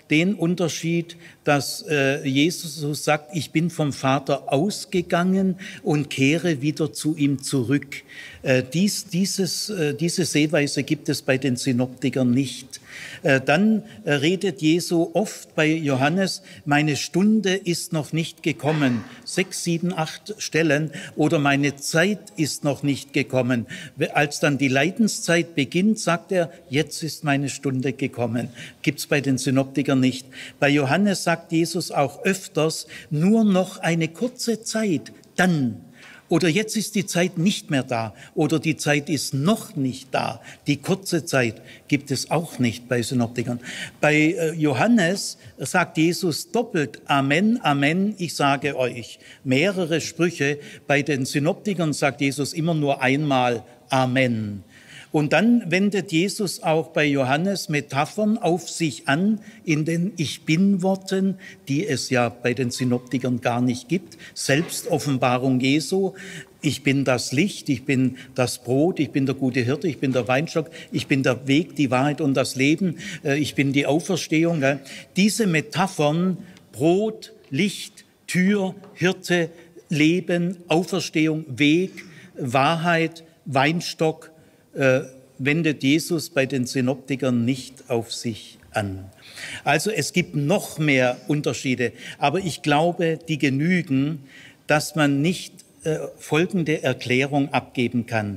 den Unterschied, dass äh, Jesus so sagt, ich bin vom Vater ausgegangen und kehre wieder zu ihm zurück. Äh, dies, dieses, äh, diese Sehweise gibt es bei den Synoptikern nicht. Äh, dann äh, redet Jesu oft bei Johannes, meine Stunde ist noch nicht gekommen. Sechs, sieben, acht Stellen. Oder meine Zeit ist noch nicht gekommen. Als dann die Leidenszeit beginnt, sagt er, jetzt ist meine Stunde gekommen. Gibt's bei den Synoptikern nicht. Bei Johannes sagt Jesus auch öfters, nur noch eine kurze Zeit, dann. Oder jetzt ist die Zeit nicht mehr da. Oder die Zeit ist noch nicht da. Die kurze Zeit gibt es auch nicht bei Synoptikern. Bei Johannes sagt Jesus doppelt, Amen, Amen, ich sage euch. Mehrere Sprüche. Bei den Synoptikern sagt Jesus immer nur einmal Amen. Und dann wendet Jesus auch bei Johannes Metaphern auf sich an in den Ich-Bin-Worten, die es ja bei den Synoptikern gar nicht gibt. Selbstoffenbarung Jesu. Ich bin das Licht, ich bin das Brot, ich bin der gute Hirte, ich bin der Weinstock, ich bin der Weg, die Wahrheit und das Leben, ich bin die Auferstehung. Diese Metaphern, Brot, Licht, Tür, Hirte, Leben, Auferstehung, Weg, Wahrheit, Weinstock, äh, wendet Jesus bei den Synoptikern nicht auf sich an. Also es gibt noch mehr Unterschiede, aber ich glaube, die genügen, dass man nicht äh, folgende Erklärung abgeben kann.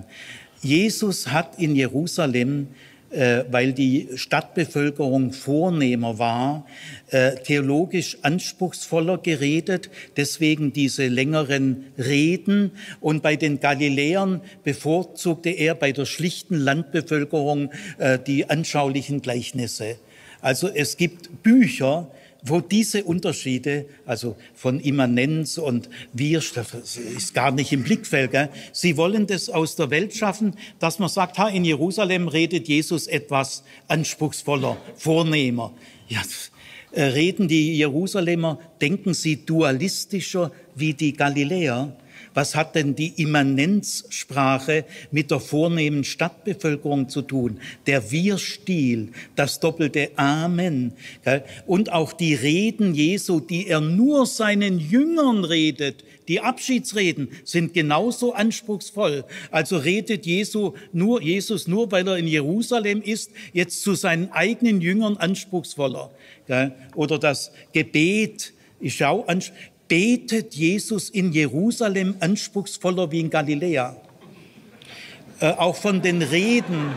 Jesus hat in Jerusalem, äh, weil die Stadtbevölkerung vornehmer war, äh, theologisch anspruchsvoller geredet, deswegen diese längeren Reden. Und bei den Galiläern bevorzugte er bei der schlichten Landbevölkerung äh, die anschaulichen Gleichnisse. Also es gibt Bücher, wo diese Unterschiede, also von Immanenz und Wir, das ist gar nicht im Blickfeld. Gell? Sie wollen das aus der Welt schaffen, dass man sagt, ha, in Jerusalem redet Jesus etwas anspruchsvoller, vornehmer. Ja, reden die Jerusalemer, denken sie dualistischer wie die Galiläer? Was hat denn die Immanenzsprache mit der vornehmen Stadtbevölkerung zu tun? Der Wir-Stil, das doppelte Amen. Und auch die Reden Jesu, die er nur seinen Jüngern redet, die Abschiedsreden, sind genauso anspruchsvoll. Also redet Jesu nur, Jesus nur, weil er in Jerusalem ist, jetzt zu seinen eigenen Jüngern anspruchsvoller. Oder das Gebet, ich schau an, betet Jesus in Jerusalem anspruchsvoller wie in Galiläa. Äh, auch von den Reden.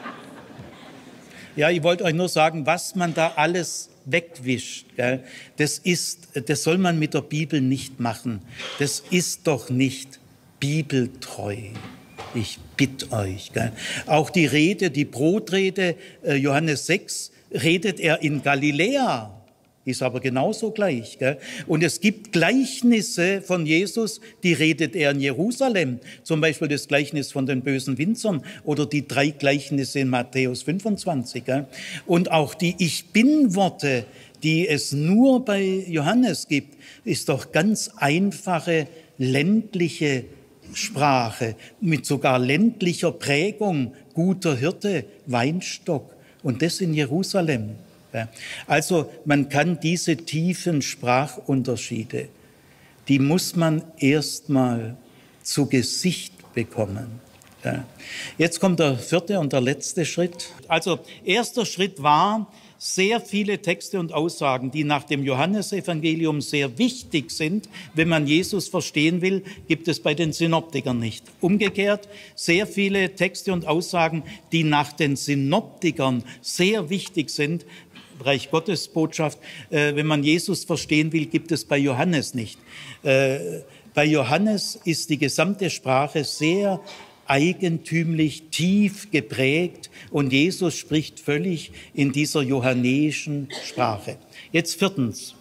Ja, ich wollte euch nur sagen, was man da alles wegwischt, gell? Das ist, das soll man mit der Bibel nicht machen. Das ist doch nicht bibeltreu. Ich bitte euch. Gell? Auch die Rede, die Brotrede, äh, Johannes sechs, redet er in Galiläa. Ist aber genauso gleich. Gell? Und es gibt Gleichnisse von Jesus, die redet er in Jerusalem. Zum Beispiel das Gleichnis von den bösen Winzern oder die drei Gleichnisse in Matthäus fünfundzwanzig. Gell? Und auch die Ich-Bin-Worte, die es nur bei Johannes gibt, ist doch ganz einfache ländliche Sprache mit sogar ländlicher Prägung, guter Hirte, Weinstock und das in Jerusalem. Also man kann diese tiefen Sprachunterschiede, die muss man erstmal zu Gesicht bekommen. Jetzt kommt der vierte und der letzte Schritt. Also erster Schritt war, sehr viele Texte und Aussagen, die nach dem Johannesevangelium sehr wichtig sind, wenn man Jesus verstehen will, gibt es bei den Synoptikern nicht. Umgekehrt, sehr viele Texte und Aussagen, die nach den Synoptikern sehr wichtig sind, Reich Gottes Botschaft, äh, wenn man Jesus verstehen will, gibt es bei Johannes nicht. Äh, bei Johannes ist die gesamte Sprache sehr eigentümlich, tief geprägt und Jesus spricht völlig in dieser johannäischen Sprache. Jetzt viertens.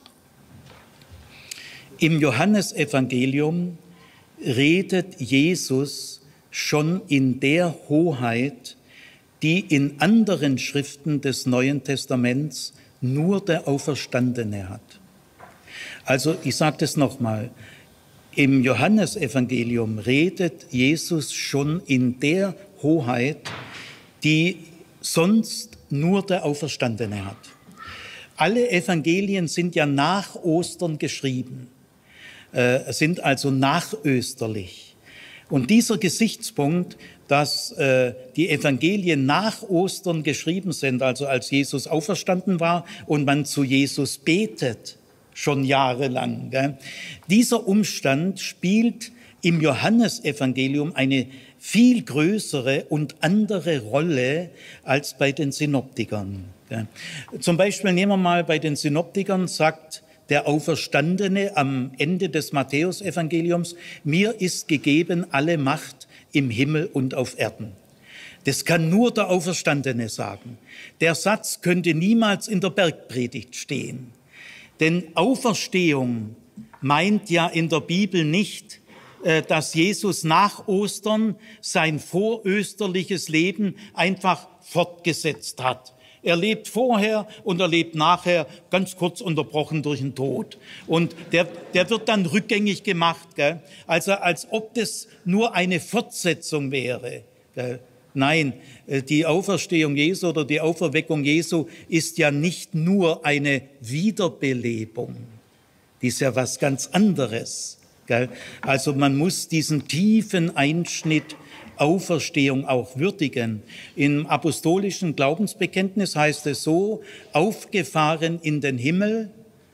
Im Johannesevangelium redet Jesus schon in der Hoheit, die in anderen Schriften des Neuen Testaments nur der Auferstandene hat. Also ich sage das nochmal, im Johannesevangelium redet Jesus schon in der Hoheit, die sonst nur der Auferstandene hat. Alle Evangelien sind ja nach Ostern geschrieben, äh, sind also nachösterlich. Und dieser Gesichtspunkt, dass äh, die Evangelien nach Ostern geschrieben sind, also als Jesus auferstanden war und man zu Jesus betet, schon jahrelang, gell? Dieser Umstand spielt im Johannesevangelium eine viel größere und andere Rolle als bei den Synoptikern. Zum Beispiel nehmen wir mal bei den Synoptikern, sagt der Auferstandene am Ende des Matthäusevangeliums: Mir ist gegeben alle Macht im Himmel und auf Erden. Das kann nur der Auferstandene sagen. Der Satz könnte niemals in der Bergpredigt stehen. Denn Auferstehung meint ja in der Bibel nicht, dass Jesus nach Ostern sein vorösterliches Leben einfach fortgesetzt hat. Er lebt vorher und er lebt nachher, ganz kurz unterbrochen durch den Tod. Und der, der wird dann rückgängig gemacht, gell? Also als ob das nur eine Fortsetzung wäre, gell? Nein, die Auferstehung Jesu oder die Auferweckung Jesu ist ja nicht nur eine Wiederbelebung. Die ist ja was ganz anderes. Gell? Also man muss diesen tiefen Einschnitt Auferstehung auch würdigen. Im apostolischen Glaubensbekenntnis heißt es so: Aufgefahren in den Himmel,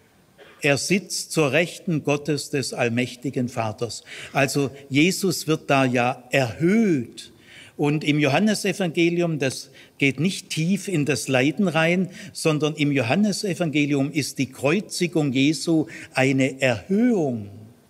er sitzt zur Rechten Gottes des allmächtigen Vaters. Also Jesus wird da ja erhöht. Und im Johannesevangelium, das geht nicht tief in das Leiden rein, sondern im Johannesevangelium ist die Kreuzigung Jesu eine Erhöhung.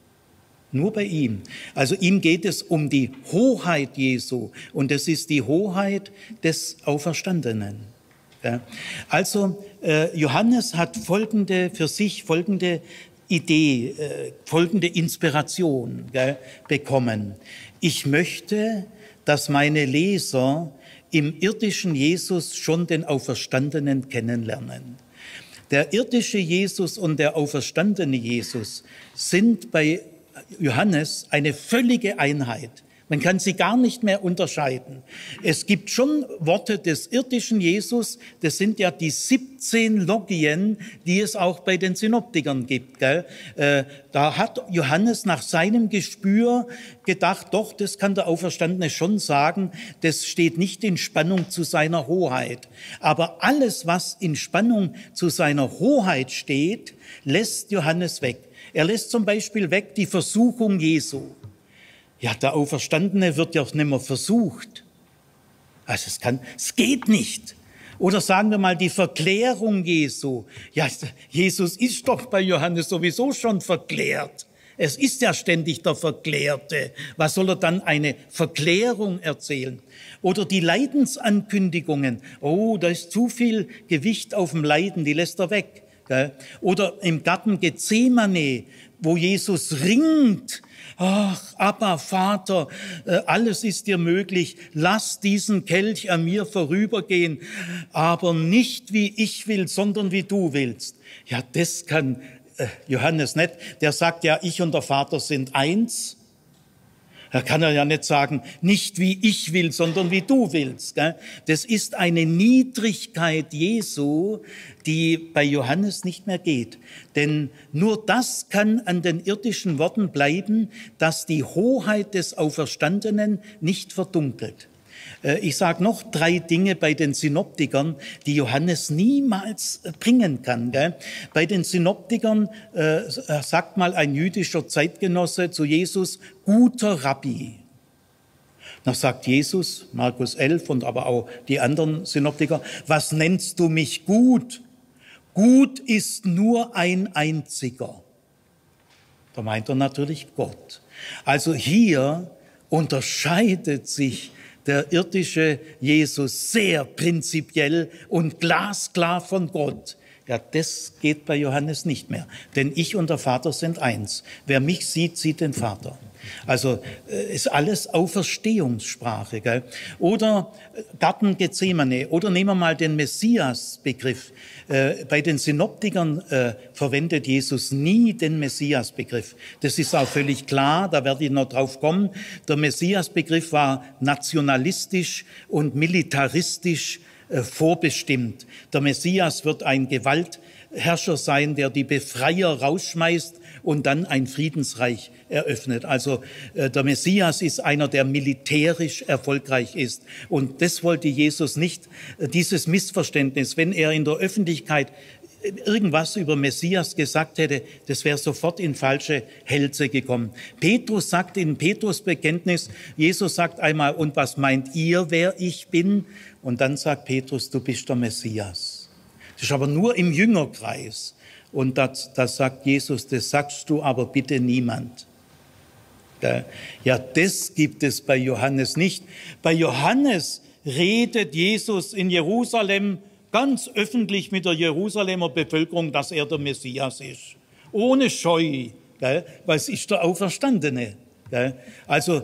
Nur bei ihm. Also ihm geht es um die Hoheit Jesu und es ist die Hoheit des Auferstandenen. Ja. Also äh, Johannes hat folgende, für sich folgende Idee, äh, folgende Inspiration gell, bekommen. Ich möchte, dass meine Leser im irdischen Jesus schon den Auferstandenen kennenlernen. Der irdische Jesus und der auferstandene Jesus sind bei Johannes eine völlige Einheit. Man kann sie gar nicht mehr unterscheiden. Es gibt schon Worte des irdischen Jesus, das sind ja die siebzehn Logien, die es auch bei den Synoptikern gibt. Gell? Äh, da hat Johannes nach seinem Gespür gedacht, doch, das kann der Auferstandene schon sagen, das steht nicht in Spannung zu seiner Hoheit. Aber alles, was in Spannung zu seiner Hoheit steht, lässt Johannes weg. Er lässt zum Beispiel weg die Versuchung Jesu. Ja, der Auferstandene wird ja auch nicht mehr versucht. Also es kann, es geht nicht. Oder sagen wir mal die Verklärung Jesu. Ja, Jesus ist doch bei Johannes sowieso schon verklärt. Es ist ja ständig der Verklärte. Was soll er dann eine Verklärung erzählen? Oder die Leidensankündigungen. Oh, da ist zu viel Gewicht auf dem Leiden, die lässt er weg. Oder im Garten Gethsemane, wo Jesus ringt. Ach, Abba, Vater, alles ist dir möglich. Lass diesen Kelch an mir vorübergehen, aber nicht wie ich will, sondern wie du willst. Ja, das kann Johannes nicht. Der sagt ja, ich und der Vater sind eins. Da kann er ja nicht sagen, nicht wie ich will, sondern wie du willst. Gell? Das ist eine Niedrigkeit Jesu, die bei Johannes nicht mehr geht. Denn nur das kann an den irdischen Worten bleiben, dass die Hoheit des Auferstandenen nicht verdunkelt. Ich sage noch drei Dinge bei den Synoptikern, die Johannes niemals bringen kann. Gell? Bei den Synoptikern äh, sagt mal ein jüdischer Zeitgenosse zu Jesus, guter Rabbi. Da sagt Jesus, Markus elf und aber auch die anderen Synoptiker, was nennst du mich gut? Gut ist nur ein einziger. Da meint er natürlich Gott. Also hier unterscheidet sich der irdische Jesus sehr prinzipiell und glasklar von Gott. Ja, das geht bei Johannes nicht mehr. Denn ich und der Vater sind eins. Wer mich sieht, sieht den Vater. Also äh, ist alles Auferstehungssprache. Gell? Oder Garten Gethsemane. Oder nehmen wir mal den Messias-Begriff. Äh, bei den Synoptikern äh, verwendet Jesus nie den Messias-Begriff. Das ist auch völlig klar, da werde ich noch drauf kommen. Der Messias-Begriff war nationalistisch und militaristisch äh, vorbestimmt. Der Messias wird ein Gewalt Herrscher sein, der die Befreier rausschmeißt und dann ein Friedensreich eröffnet. Also äh, der Messias ist einer, der militärisch erfolgreich ist. Und das wollte Jesus nicht, äh, dieses Missverständnis. Wenn er in der Öffentlichkeit irgendwas über Messias gesagt hätte, das wäre sofort in falsche Hälse gekommen. Petrus sagt in Petrus Bekenntnis, Jesus sagt einmal, und was meint ihr, wer ich bin? Und dann sagt Petrus, du bist der Messias. Das ist aber nur im Jüngerkreis. Und das, das sagt Jesus, das sagst du aber bitte niemand. Ja, das gibt es bei Johannes nicht. Bei Johannes redet Jesus in Jerusalem ganz öffentlich mit der Jerusalemer Bevölkerung, dass er der Messias ist. Ohne Scheu, gell? Weil es ist der Auferstandene. Gell? Also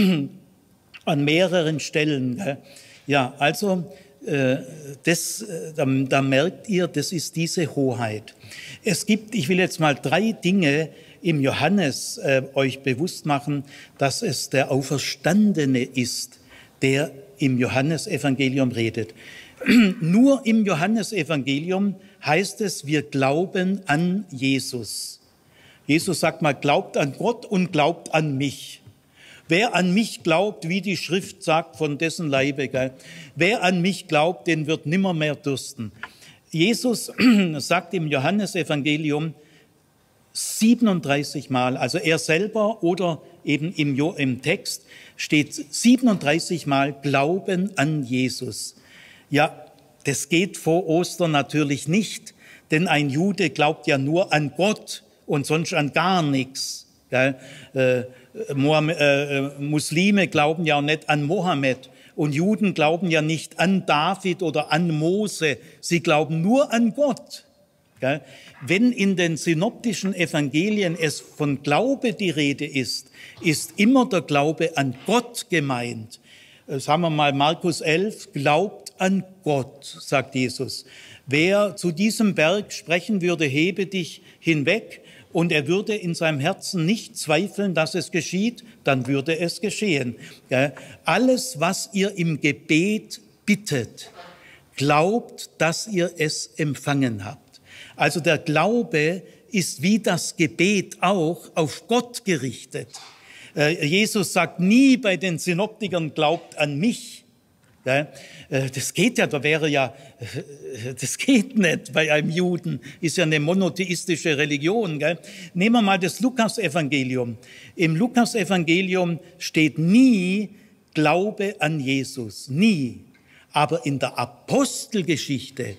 an mehreren Stellen. Gell? Ja, also äh, das, äh, da, da merkt ihr, das ist diese Hoheit. Es gibt, ich will jetzt mal drei Dinge im Johannes äh, euch bewusst machen, dass es der Auferstandene ist, der im Johannesevangelium redet. Nur im Johannesevangelium heißt es, wir glauben an Jesus. Jesus sagt mal, glaubt an Gott und glaubt an mich. Wer an mich glaubt, wie die Schrift sagt, von dessen Leibe, gell? Wer an mich glaubt, den wird nimmermehr dürsten. Jesus sagt im Johannesevangelium siebenunddreißig Mal, also er selber oder eben im, im Text steht siebenunddreißig Mal Glauben an Jesus. Ja, das geht vor Ostern natürlich nicht, denn ein Jude glaubt ja nur an Gott und sonst an gar nichts. Gell? Äh, Mohammed, äh, Muslime glauben ja nicht an Mohammed und Juden glauben ja nicht an David oder an Mose, sie glauben nur an Gott. Gell? Wenn in den synoptischen Evangelien es von Glaube die Rede ist, ist immer der Glaube an Gott gemeint. Sagen wir mal Markus elf, glaubt an Gott, sagt Jesus. Wer zu diesem Berg sprechen würde, hebe dich hinweg, und er würde in seinem Herzen nicht zweifeln, dass es geschieht, dann würde es geschehen. Alles, was ihr im Gebet bittet, glaubt, dass ihr es empfangen habt. Also der Glaube ist wie das Gebet auch auf Gott gerichtet. Jesus sagt nie bei den Synoptikern, glaubt an mich. Das geht ja, da wäre ja, das geht nicht bei einem Juden, ist ja eine monotheistische Religion. Gell? Nehmen wir mal das Lukas-Evangelium. Im Lukas-Evangelium steht nie Glaube an Jesus, nie. Aber in der Apostelgeschichte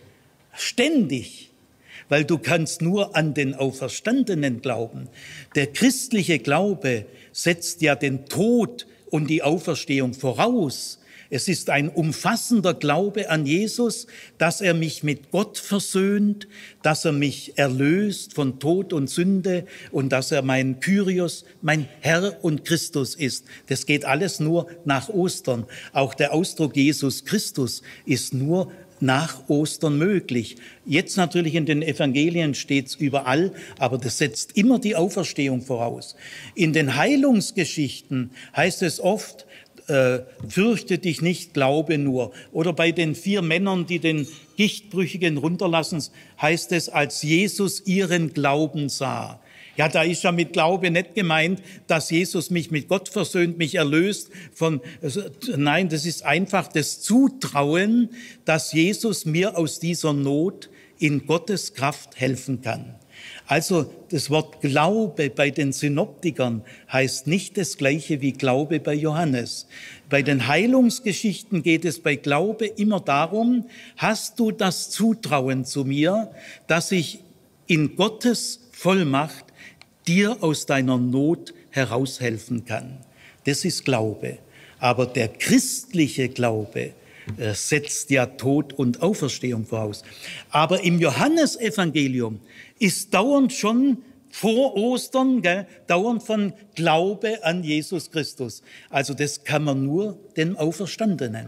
ständig. Weil du kannst nur an den Auferstandenen glauben. Der christliche Glaube setzt ja den Tod und die Auferstehung voraus. Es ist ein umfassender Glaube an Jesus, dass er mich mit Gott versöhnt, dass er mich erlöst von Tod und Sünde und dass er mein Kyrios, mein Herr und Christus ist. Das geht alles nur nach Ostern. Auch der Ausdruck Jesus Christus ist nur nach Ostern möglich. Jetzt natürlich in den Evangelien steht es überall, aber das setzt immer die Auferstehung voraus. In den Heilungsgeschichten heißt es oft, äh, fürchte dich nicht, glaube nur. Oder bei den vier Männern, die den Gichtbrüchigen runterlassen, heißt es, als Jesus ihren Glauben sah. Ja, da ist ja mit Glaube nicht gemeint, dass Jesus mich mit Gott versöhnt, mich erlöst von, also, nein, das ist einfach das Zutrauen, dass Jesus mir aus dieser Not in Gottes Kraft helfen kann. Also das Wort Glaube bei den Synoptikern heißt nicht das Gleiche wie Glaube bei Johannes. Bei den Heilungsgeschichten geht es bei Glaube immer darum, hast du das Zutrauen zu mir, dass ich in Gottes Vollmacht dir aus deiner Not heraushelfen kann. Das ist Glaube. Aber der christliche Glaube äh, setzt ja Tod und Auferstehung voraus. Aber im Johannesevangelium ist dauernd schon vor Ostern, gell, dauernd von Glaube an Jesus Christus. Also das kann man nur dem Auferstandenen.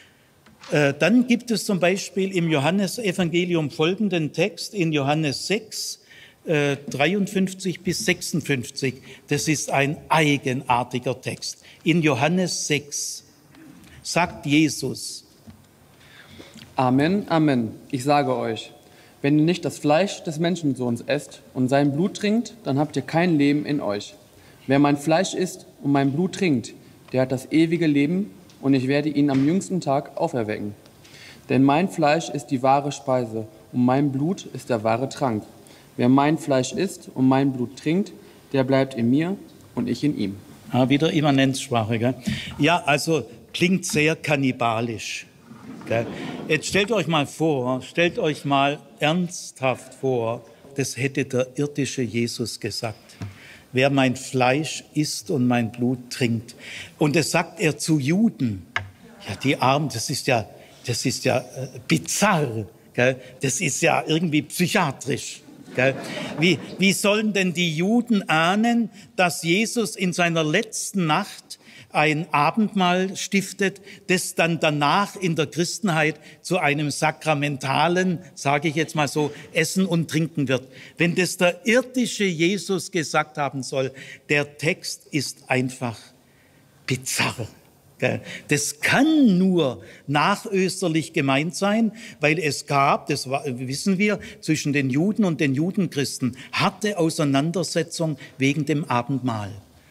Äh, dann gibt es zum Beispiel im Johannesevangelium folgenden Text in Johannes sechs, dreiundfünfzig bis sechsundfünfzig. Das ist ein eigenartiger Text. In Johannes sechs sagt Jesus: Amen, Amen, ich sage euch, Wenn ihr nicht das Fleisch des Menschensohns esst und sein Blut trinkt, dann habt ihr kein Leben in euch. Wer mein Fleisch isst und mein Blut trinkt, der hat das ewige Leben, und ich werde ihn am jüngsten Tag auferwecken. Denn mein Fleisch ist die wahre Speise und mein Blut ist der wahre Trank. Wer mein Fleisch isst und mein Blut trinkt, der bleibt in mir und ich in ihm. Ah, wieder Immanenzsprache, gell? Ja, also klingt sehr kannibalisch. Gell? Jetzt stellt euch mal vor, stellt euch mal ernsthaft vor, das hätte der irdische Jesus gesagt. Wer mein Fleisch isst und mein Blut trinkt. Und das sagt er zu Juden. Ja, die Armen, das ist ja, das ist ja äh, bizarr. Gell? Das ist ja irgendwie psychiatrisch. Gell? Wie, wie sollen denn die Juden ahnen, dass Jesus in seiner letzten Nacht ein Abendmahl stiftet, das dann danach in der Christenheit zu einem sakramentalen, sage ich jetzt mal so, Essen und Trinken wird. Wenn das der irdische Jesus gesagt haben soll, der Text ist einfach bizarr. Das kann nur nachösterlich gemeint sein, weil es gab, das wissen wir, zwischen den Juden und den Judenchristen harte Auseinandersetzung wegen dem Abendmahl.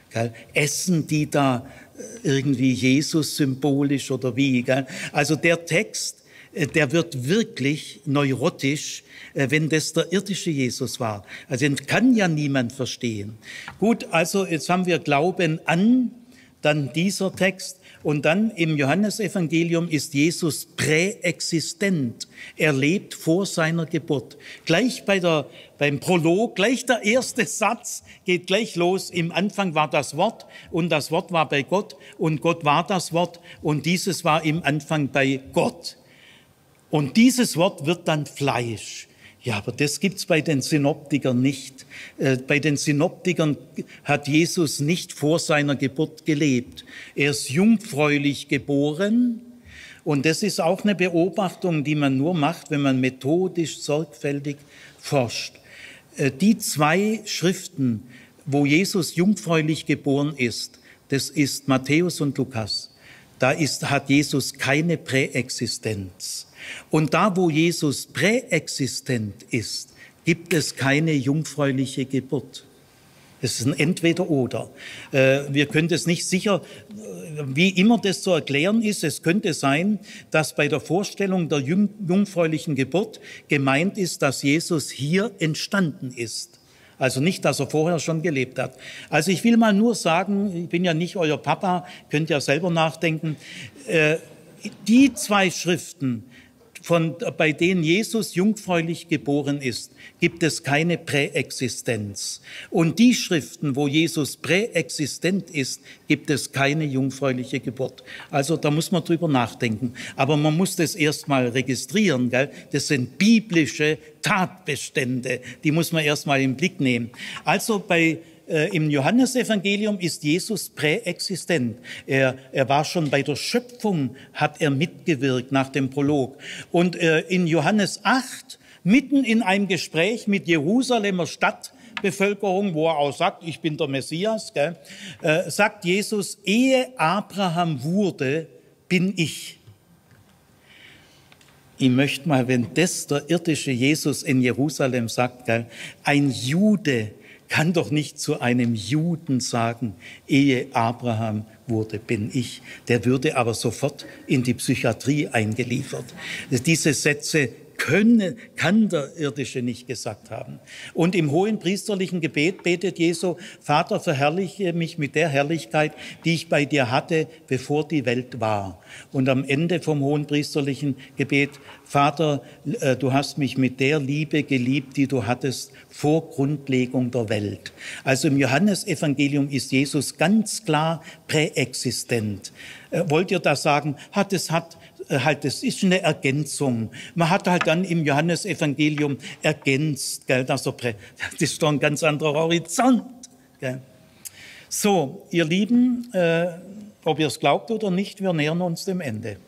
Essen die da irgendwie Jesus symbolisch oder wie? Also der Text, der wird wirklich neurotisch, wenn das der irdische Jesus war. Also den kann ja niemand verstehen. Gut, also jetzt haben wir Glauben an, dann dieser Text. Und dann im Johannesevangelium ist Jesus präexistent. Er lebt vor seiner Geburt. Gleich bei der, beim Prolog, gleich der erste Satz geht gleich los. Im Anfang war das Wort und das Wort war bei Gott und Gott war das Wort und dieses war im Anfang bei Gott. Und dieses Wort wird dann Fleisch. Ja, aber das gibt's bei den Synoptikern nicht. Äh, bei den Synoptikern hat Jesus nicht vor seiner Geburt gelebt. Er ist jungfräulich geboren. Und das ist auch eine Beobachtung, die man nur macht, wenn man methodisch sorgfältig forscht. Äh, die zwei Schriften, wo Jesus jungfräulich geboren ist, das ist Matthäus und Lukas. Da ist, hat Jesus keine Präexistenz. Und da, wo Jesus präexistent ist, gibt es keine jungfräuliche Geburt. Es ist ein Entweder-Oder. Wir können es nicht sicher, wie immer das zu erklären ist. Es könnte sein, dass bei der Vorstellung der jungfräulichen Geburt gemeint ist, dass Jesus hier entstanden ist. Also nicht, dass er vorher schon gelebt hat. Also ich will mal nur sagen, ich bin ja nicht euer Papa, könnt ja selber nachdenken. Die zwei Schriften, von, bei denen Jesus jungfräulich geboren ist, gibt es keine Präexistenz. Und die Schriften, wo Jesus präexistent ist, gibt es keine jungfräuliche Geburt. Also da muss man drüber nachdenken. Aber man muss das erstmal registrieren, gell? Das sind biblische Tatbestände, die muss man erstmal im Blick nehmen. Also bei Äh, Im Johannesevangelium ist Jesus präexistent. Er, er war schon bei der Schöpfung, hat er mitgewirkt nach dem Prolog. Und äh, in Johannes acht, mitten in einem Gespräch mit Jerusalemer Stadtbevölkerung, wo er auch sagt, ich bin der Messias, gell, äh, sagt Jesus, ehe Abraham wurde, bin ich. Ich möchte mal, wenn das der irdische Jesus in Jerusalem sagt, gell, ein Jude kann doch nicht zu einem Juden sagen, ehe Abraham wurde, bin ich. Der würde aber sofort in die Psychiatrie eingeliefert. Diese Sätze können, kann der Irdische nicht gesagt haben. Und im hohen priesterlichen Gebet betet Jesu, Vater, verherrliche mich mit der Herrlichkeit, die ich bei dir hatte, bevor die Welt war. Und am Ende vom hohen priesterlichen Gebet, Vater, du hast mich mit der Liebe geliebt, die du hattest vor Grundlegung der Welt. Also im Johannesevangelium ist Jesus ganz klar präexistent. Wollt ihr da sagen, hat es hat halt, das ist eine Ergänzung. Man hat halt dann im Johannesevangelium ergänzt, gell, dass er prä das ist doch ein ganz anderer Horizont. Gell. So, ihr Lieben, äh, ob ihr es glaubt oder nicht, wir nähern uns dem Ende.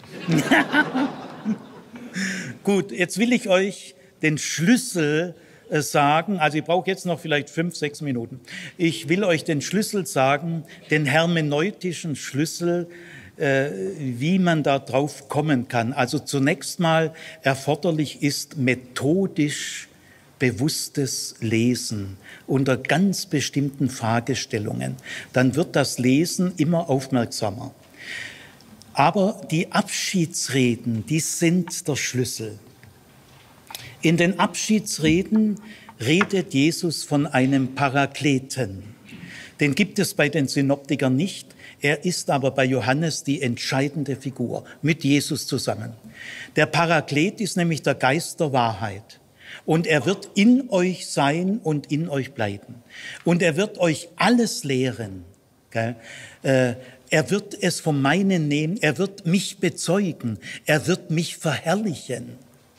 Gut, jetzt will ich euch den Schlüssel äh, sagen, also ich brauche jetzt noch vielleicht fünf, sechs Minuten. Ich will euch den Schlüssel sagen, den hermeneutischen Schlüssel, wie man da drauf kommen kann. Also zunächst mal erforderlich ist methodisch bewusstes Lesen unter ganz bestimmten Fragestellungen. Dann wird das Lesen immer aufmerksamer. Aber die Abschiedsreden, die sind der Schlüssel. In den Abschiedsreden redet Jesus von einem Parakleten. Den gibt es bei den Synoptikern nicht. Er ist aber bei Johannes die entscheidende Figur, mit Jesus zusammen. Der Paraklet ist nämlich der Geist der Wahrheit. Und er wird in euch sein und in euch bleiben. Und er wird euch alles lehren. Gell? Äh, er wird es von meinen nehmen, er wird mich bezeugen, er wird mich verherrlichen.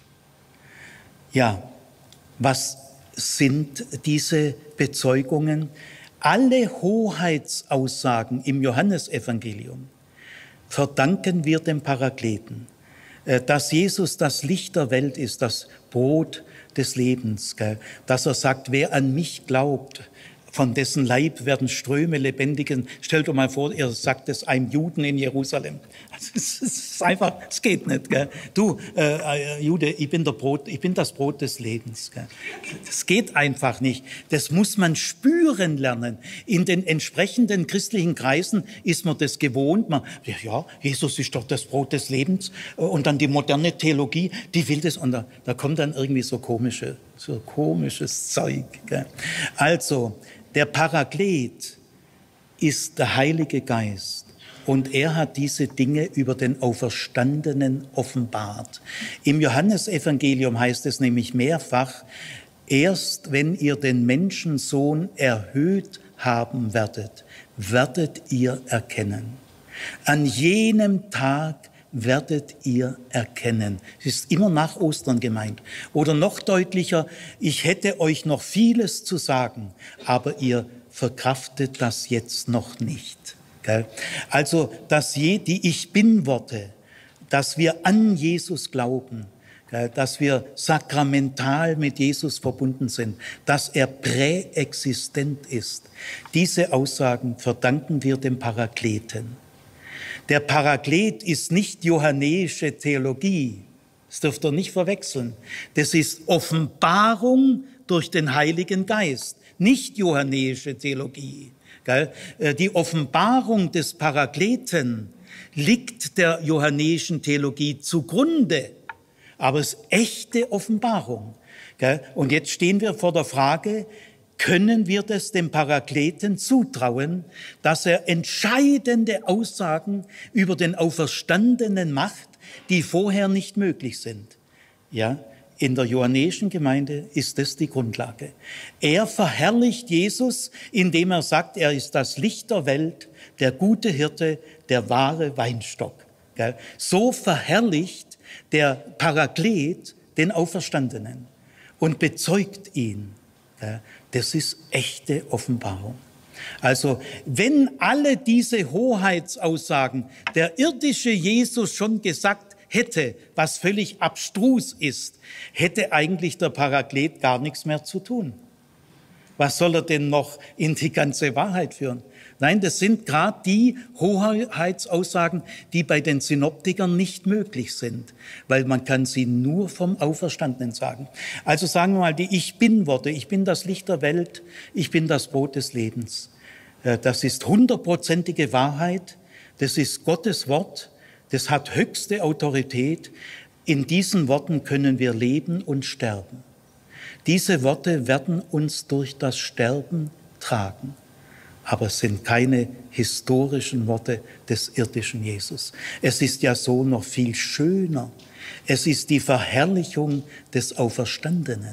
Ja, was sind diese Bezeugungen? Alle Hoheitsaussagen im Johannesevangelium verdanken wir dem Parakleten, dass Jesus das Licht der Welt ist, das Brot des Lebens, dass er sagt, wer an mich glaubt, von dessen Leib werden Ströme lebendigen. Stellt euch mal vor, ihr sagt es einem Juden in Jerusalem. Es ist einfach, es geht nicht. Gell? Du, äh, Jude, ich bin, der Brot, ich bin das Brot des Lebens. Gell? Das geht einfach nicht. Das muss man spüren lernen. In den entsprechenden christlichen Kreisen ist man das gewohnt. Man, ja, Jesus ist doch das Brot des Lebens. Und dann die moderne Theologie, die will das. Und da, da kommt dann irgendwie so komische, so komisches Zeug. Gell? Also, der Paraklet ist der Heilige Geist und er hat diese Dinge über den Auferstandenen offenbart. Im Johannesevangelium heißt es nämlich mehrfach, erst wenn ihr den Menschensohn erhöht haben werdet, werdet ihr erkennen. An jenem Tag werdet ihr erkennen. Es ist immer nach Ostern gemeint. Oder noch deutlicher, ich hätte euch noch vieles zu sagen, aber ihr verkraftet das jetzt noch nicht. Gell? Also, dass je, die Ich-Bin-Worte, dass wir an Jesus glauben, gell, dass wir sakramental mit Jesus verbunden sind, dass er präexistent ist, diese Aussagen verdanken wir dem Parakleten. Der Paraklet ist nicht johannäische Theologie. Das dürft ihr nicht verwechseln. Das ist Offenbarung durch den Heiligen Geist, nicht johannäische Theologie. Die Offenbarung des Parakleten liegt der johannäischen Theologie zugrunde, aber es ist echte Offenbarung. Und jetzt stehen wir vor der Frage, können wir das dem Parakleten zutrauen, dass er entscheidende Aussagen über den Auferstandenen macht, die vorher nicht möglich sind? Ja, in der johannäischen Gemeinde ist das die Grundlage. Er verherrlicht Jesus, indem er sagt, er ist das Licht der Welt, der gute Hirte, der wahre Weinstock. So verherrlicht der Paraklet den Auferstandenen und bezeugt ihn. Das ist echte Offenbarung. Also, wenn alle diese Hoheitsaussagen der irdische Jesus schon gesagt hätte, was völlig abstrus ist, hätte eigentlich der Paraklet gar nichts mehr zu tun. Was soll er denn noch in die ganze Wahrheit führen? Nein, das sind gerade die Hoheitsaussagen, die bei den Synoptikern nicht möglich sind, weil man kann sie nur vom Auferstandenen sagen. Also sagen wir mal die Ich-Bin-Worte, ich bin das Licht der Welt, ich bin das Brot des Lebens. Das ist hundertprozentige Wahrheit, das ist Gottes Wort, das hat höchste Autorität. In diesen Worten können wir leben und sterben. Diese Worte werden uns durch das Sterben tragen. Aber es sind keine historischen Worte des irdischen Jesus. Es ist ja so noch viel schöner. Es ist die Verherrlichung des Auferstandenen.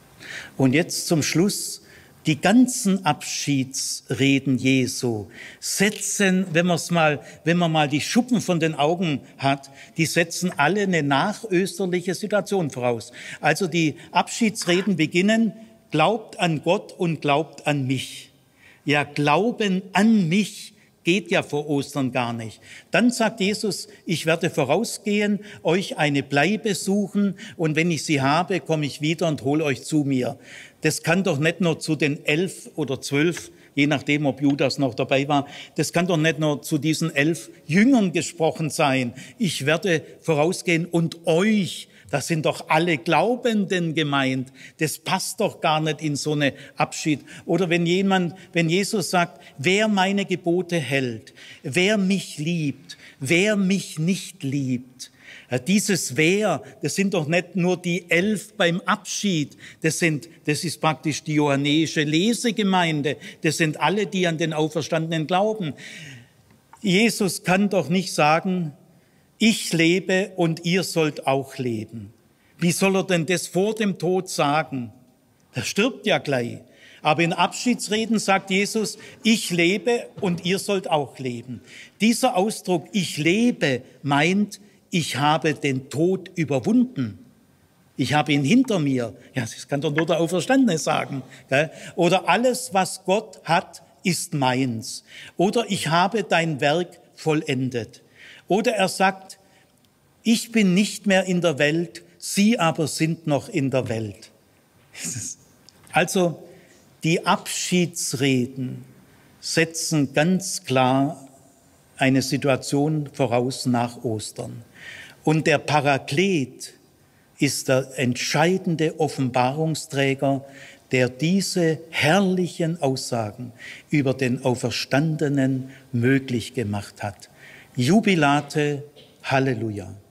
Und jetzt zum Schluss, die ganzen Abschiedsreden Jesu setzen, wenn man's mal, wenn man mal die Schuppen von den Augen hat, die setzen alle eine nachösterliche Situation voraus. Also die Abschiedsreden beginnen, glaubt an Gott und glaubt an mich. Ja, Glauben an mich geht ja vor Ostern gar nicht. Dann sagt Jesus, ich werde vorausgehen, euch eine Bleibe suchen und wenn ich sie habe, komme ich wieder und hole euch zu mir. Das kann doch nicht nur zu den elf oder zwölf je nachdem, ob Judas noch dabei war. Das kann doch nicht nur zu diesen elf Jüngern gesprochen sein. Ich werde vorausgehen und euch, das sind doch alle Glaubenden gemeint. Das passt doch gar nicht in so eine Abschied. Oder wenn jemand, wenn Jesus sagt, wer meine Gebote hält, wer mich liebt, wer mich nicht liebt. Dieses Wer, das sind doch nicht nur die elf beim Abschied, das sind, das ist praktisch die johannäische Lesegemeinde, das sind alle, die an den Auferstandenen glauben. Jesus kann doch nicht sagen, ich lebe und ihr sollt auch leben. Wie soll er denn das vor dem Tod sagen? Er stirbt ja gleich. Aber in Abschiedsreden sagt Jesus, ich lebe und ihr sollt auch leben. Dieser Ausdruck, ich lebe, meint, ich habe den Tod überwunden. Ich habe ihn hinter mir. Ja, das kann doch nur der Auferstandene sagen. Gell? Oder alles, was Gott hat, ist meins. Oder ich habe dein Werk vollendet. Oder er sagt, ich bin nicht mehr in der Welt, sie aber sind noch in der Welt. Also die Abschiedsreden setzen ganz klar eine Situation voraus nach Ostern. Und der Paraklet ist der entscheidende Offenbarungsträger, der diese herrlichen Aussagen über den Auferstandenen möglich gemacht hat. Jubilate, Halleluja.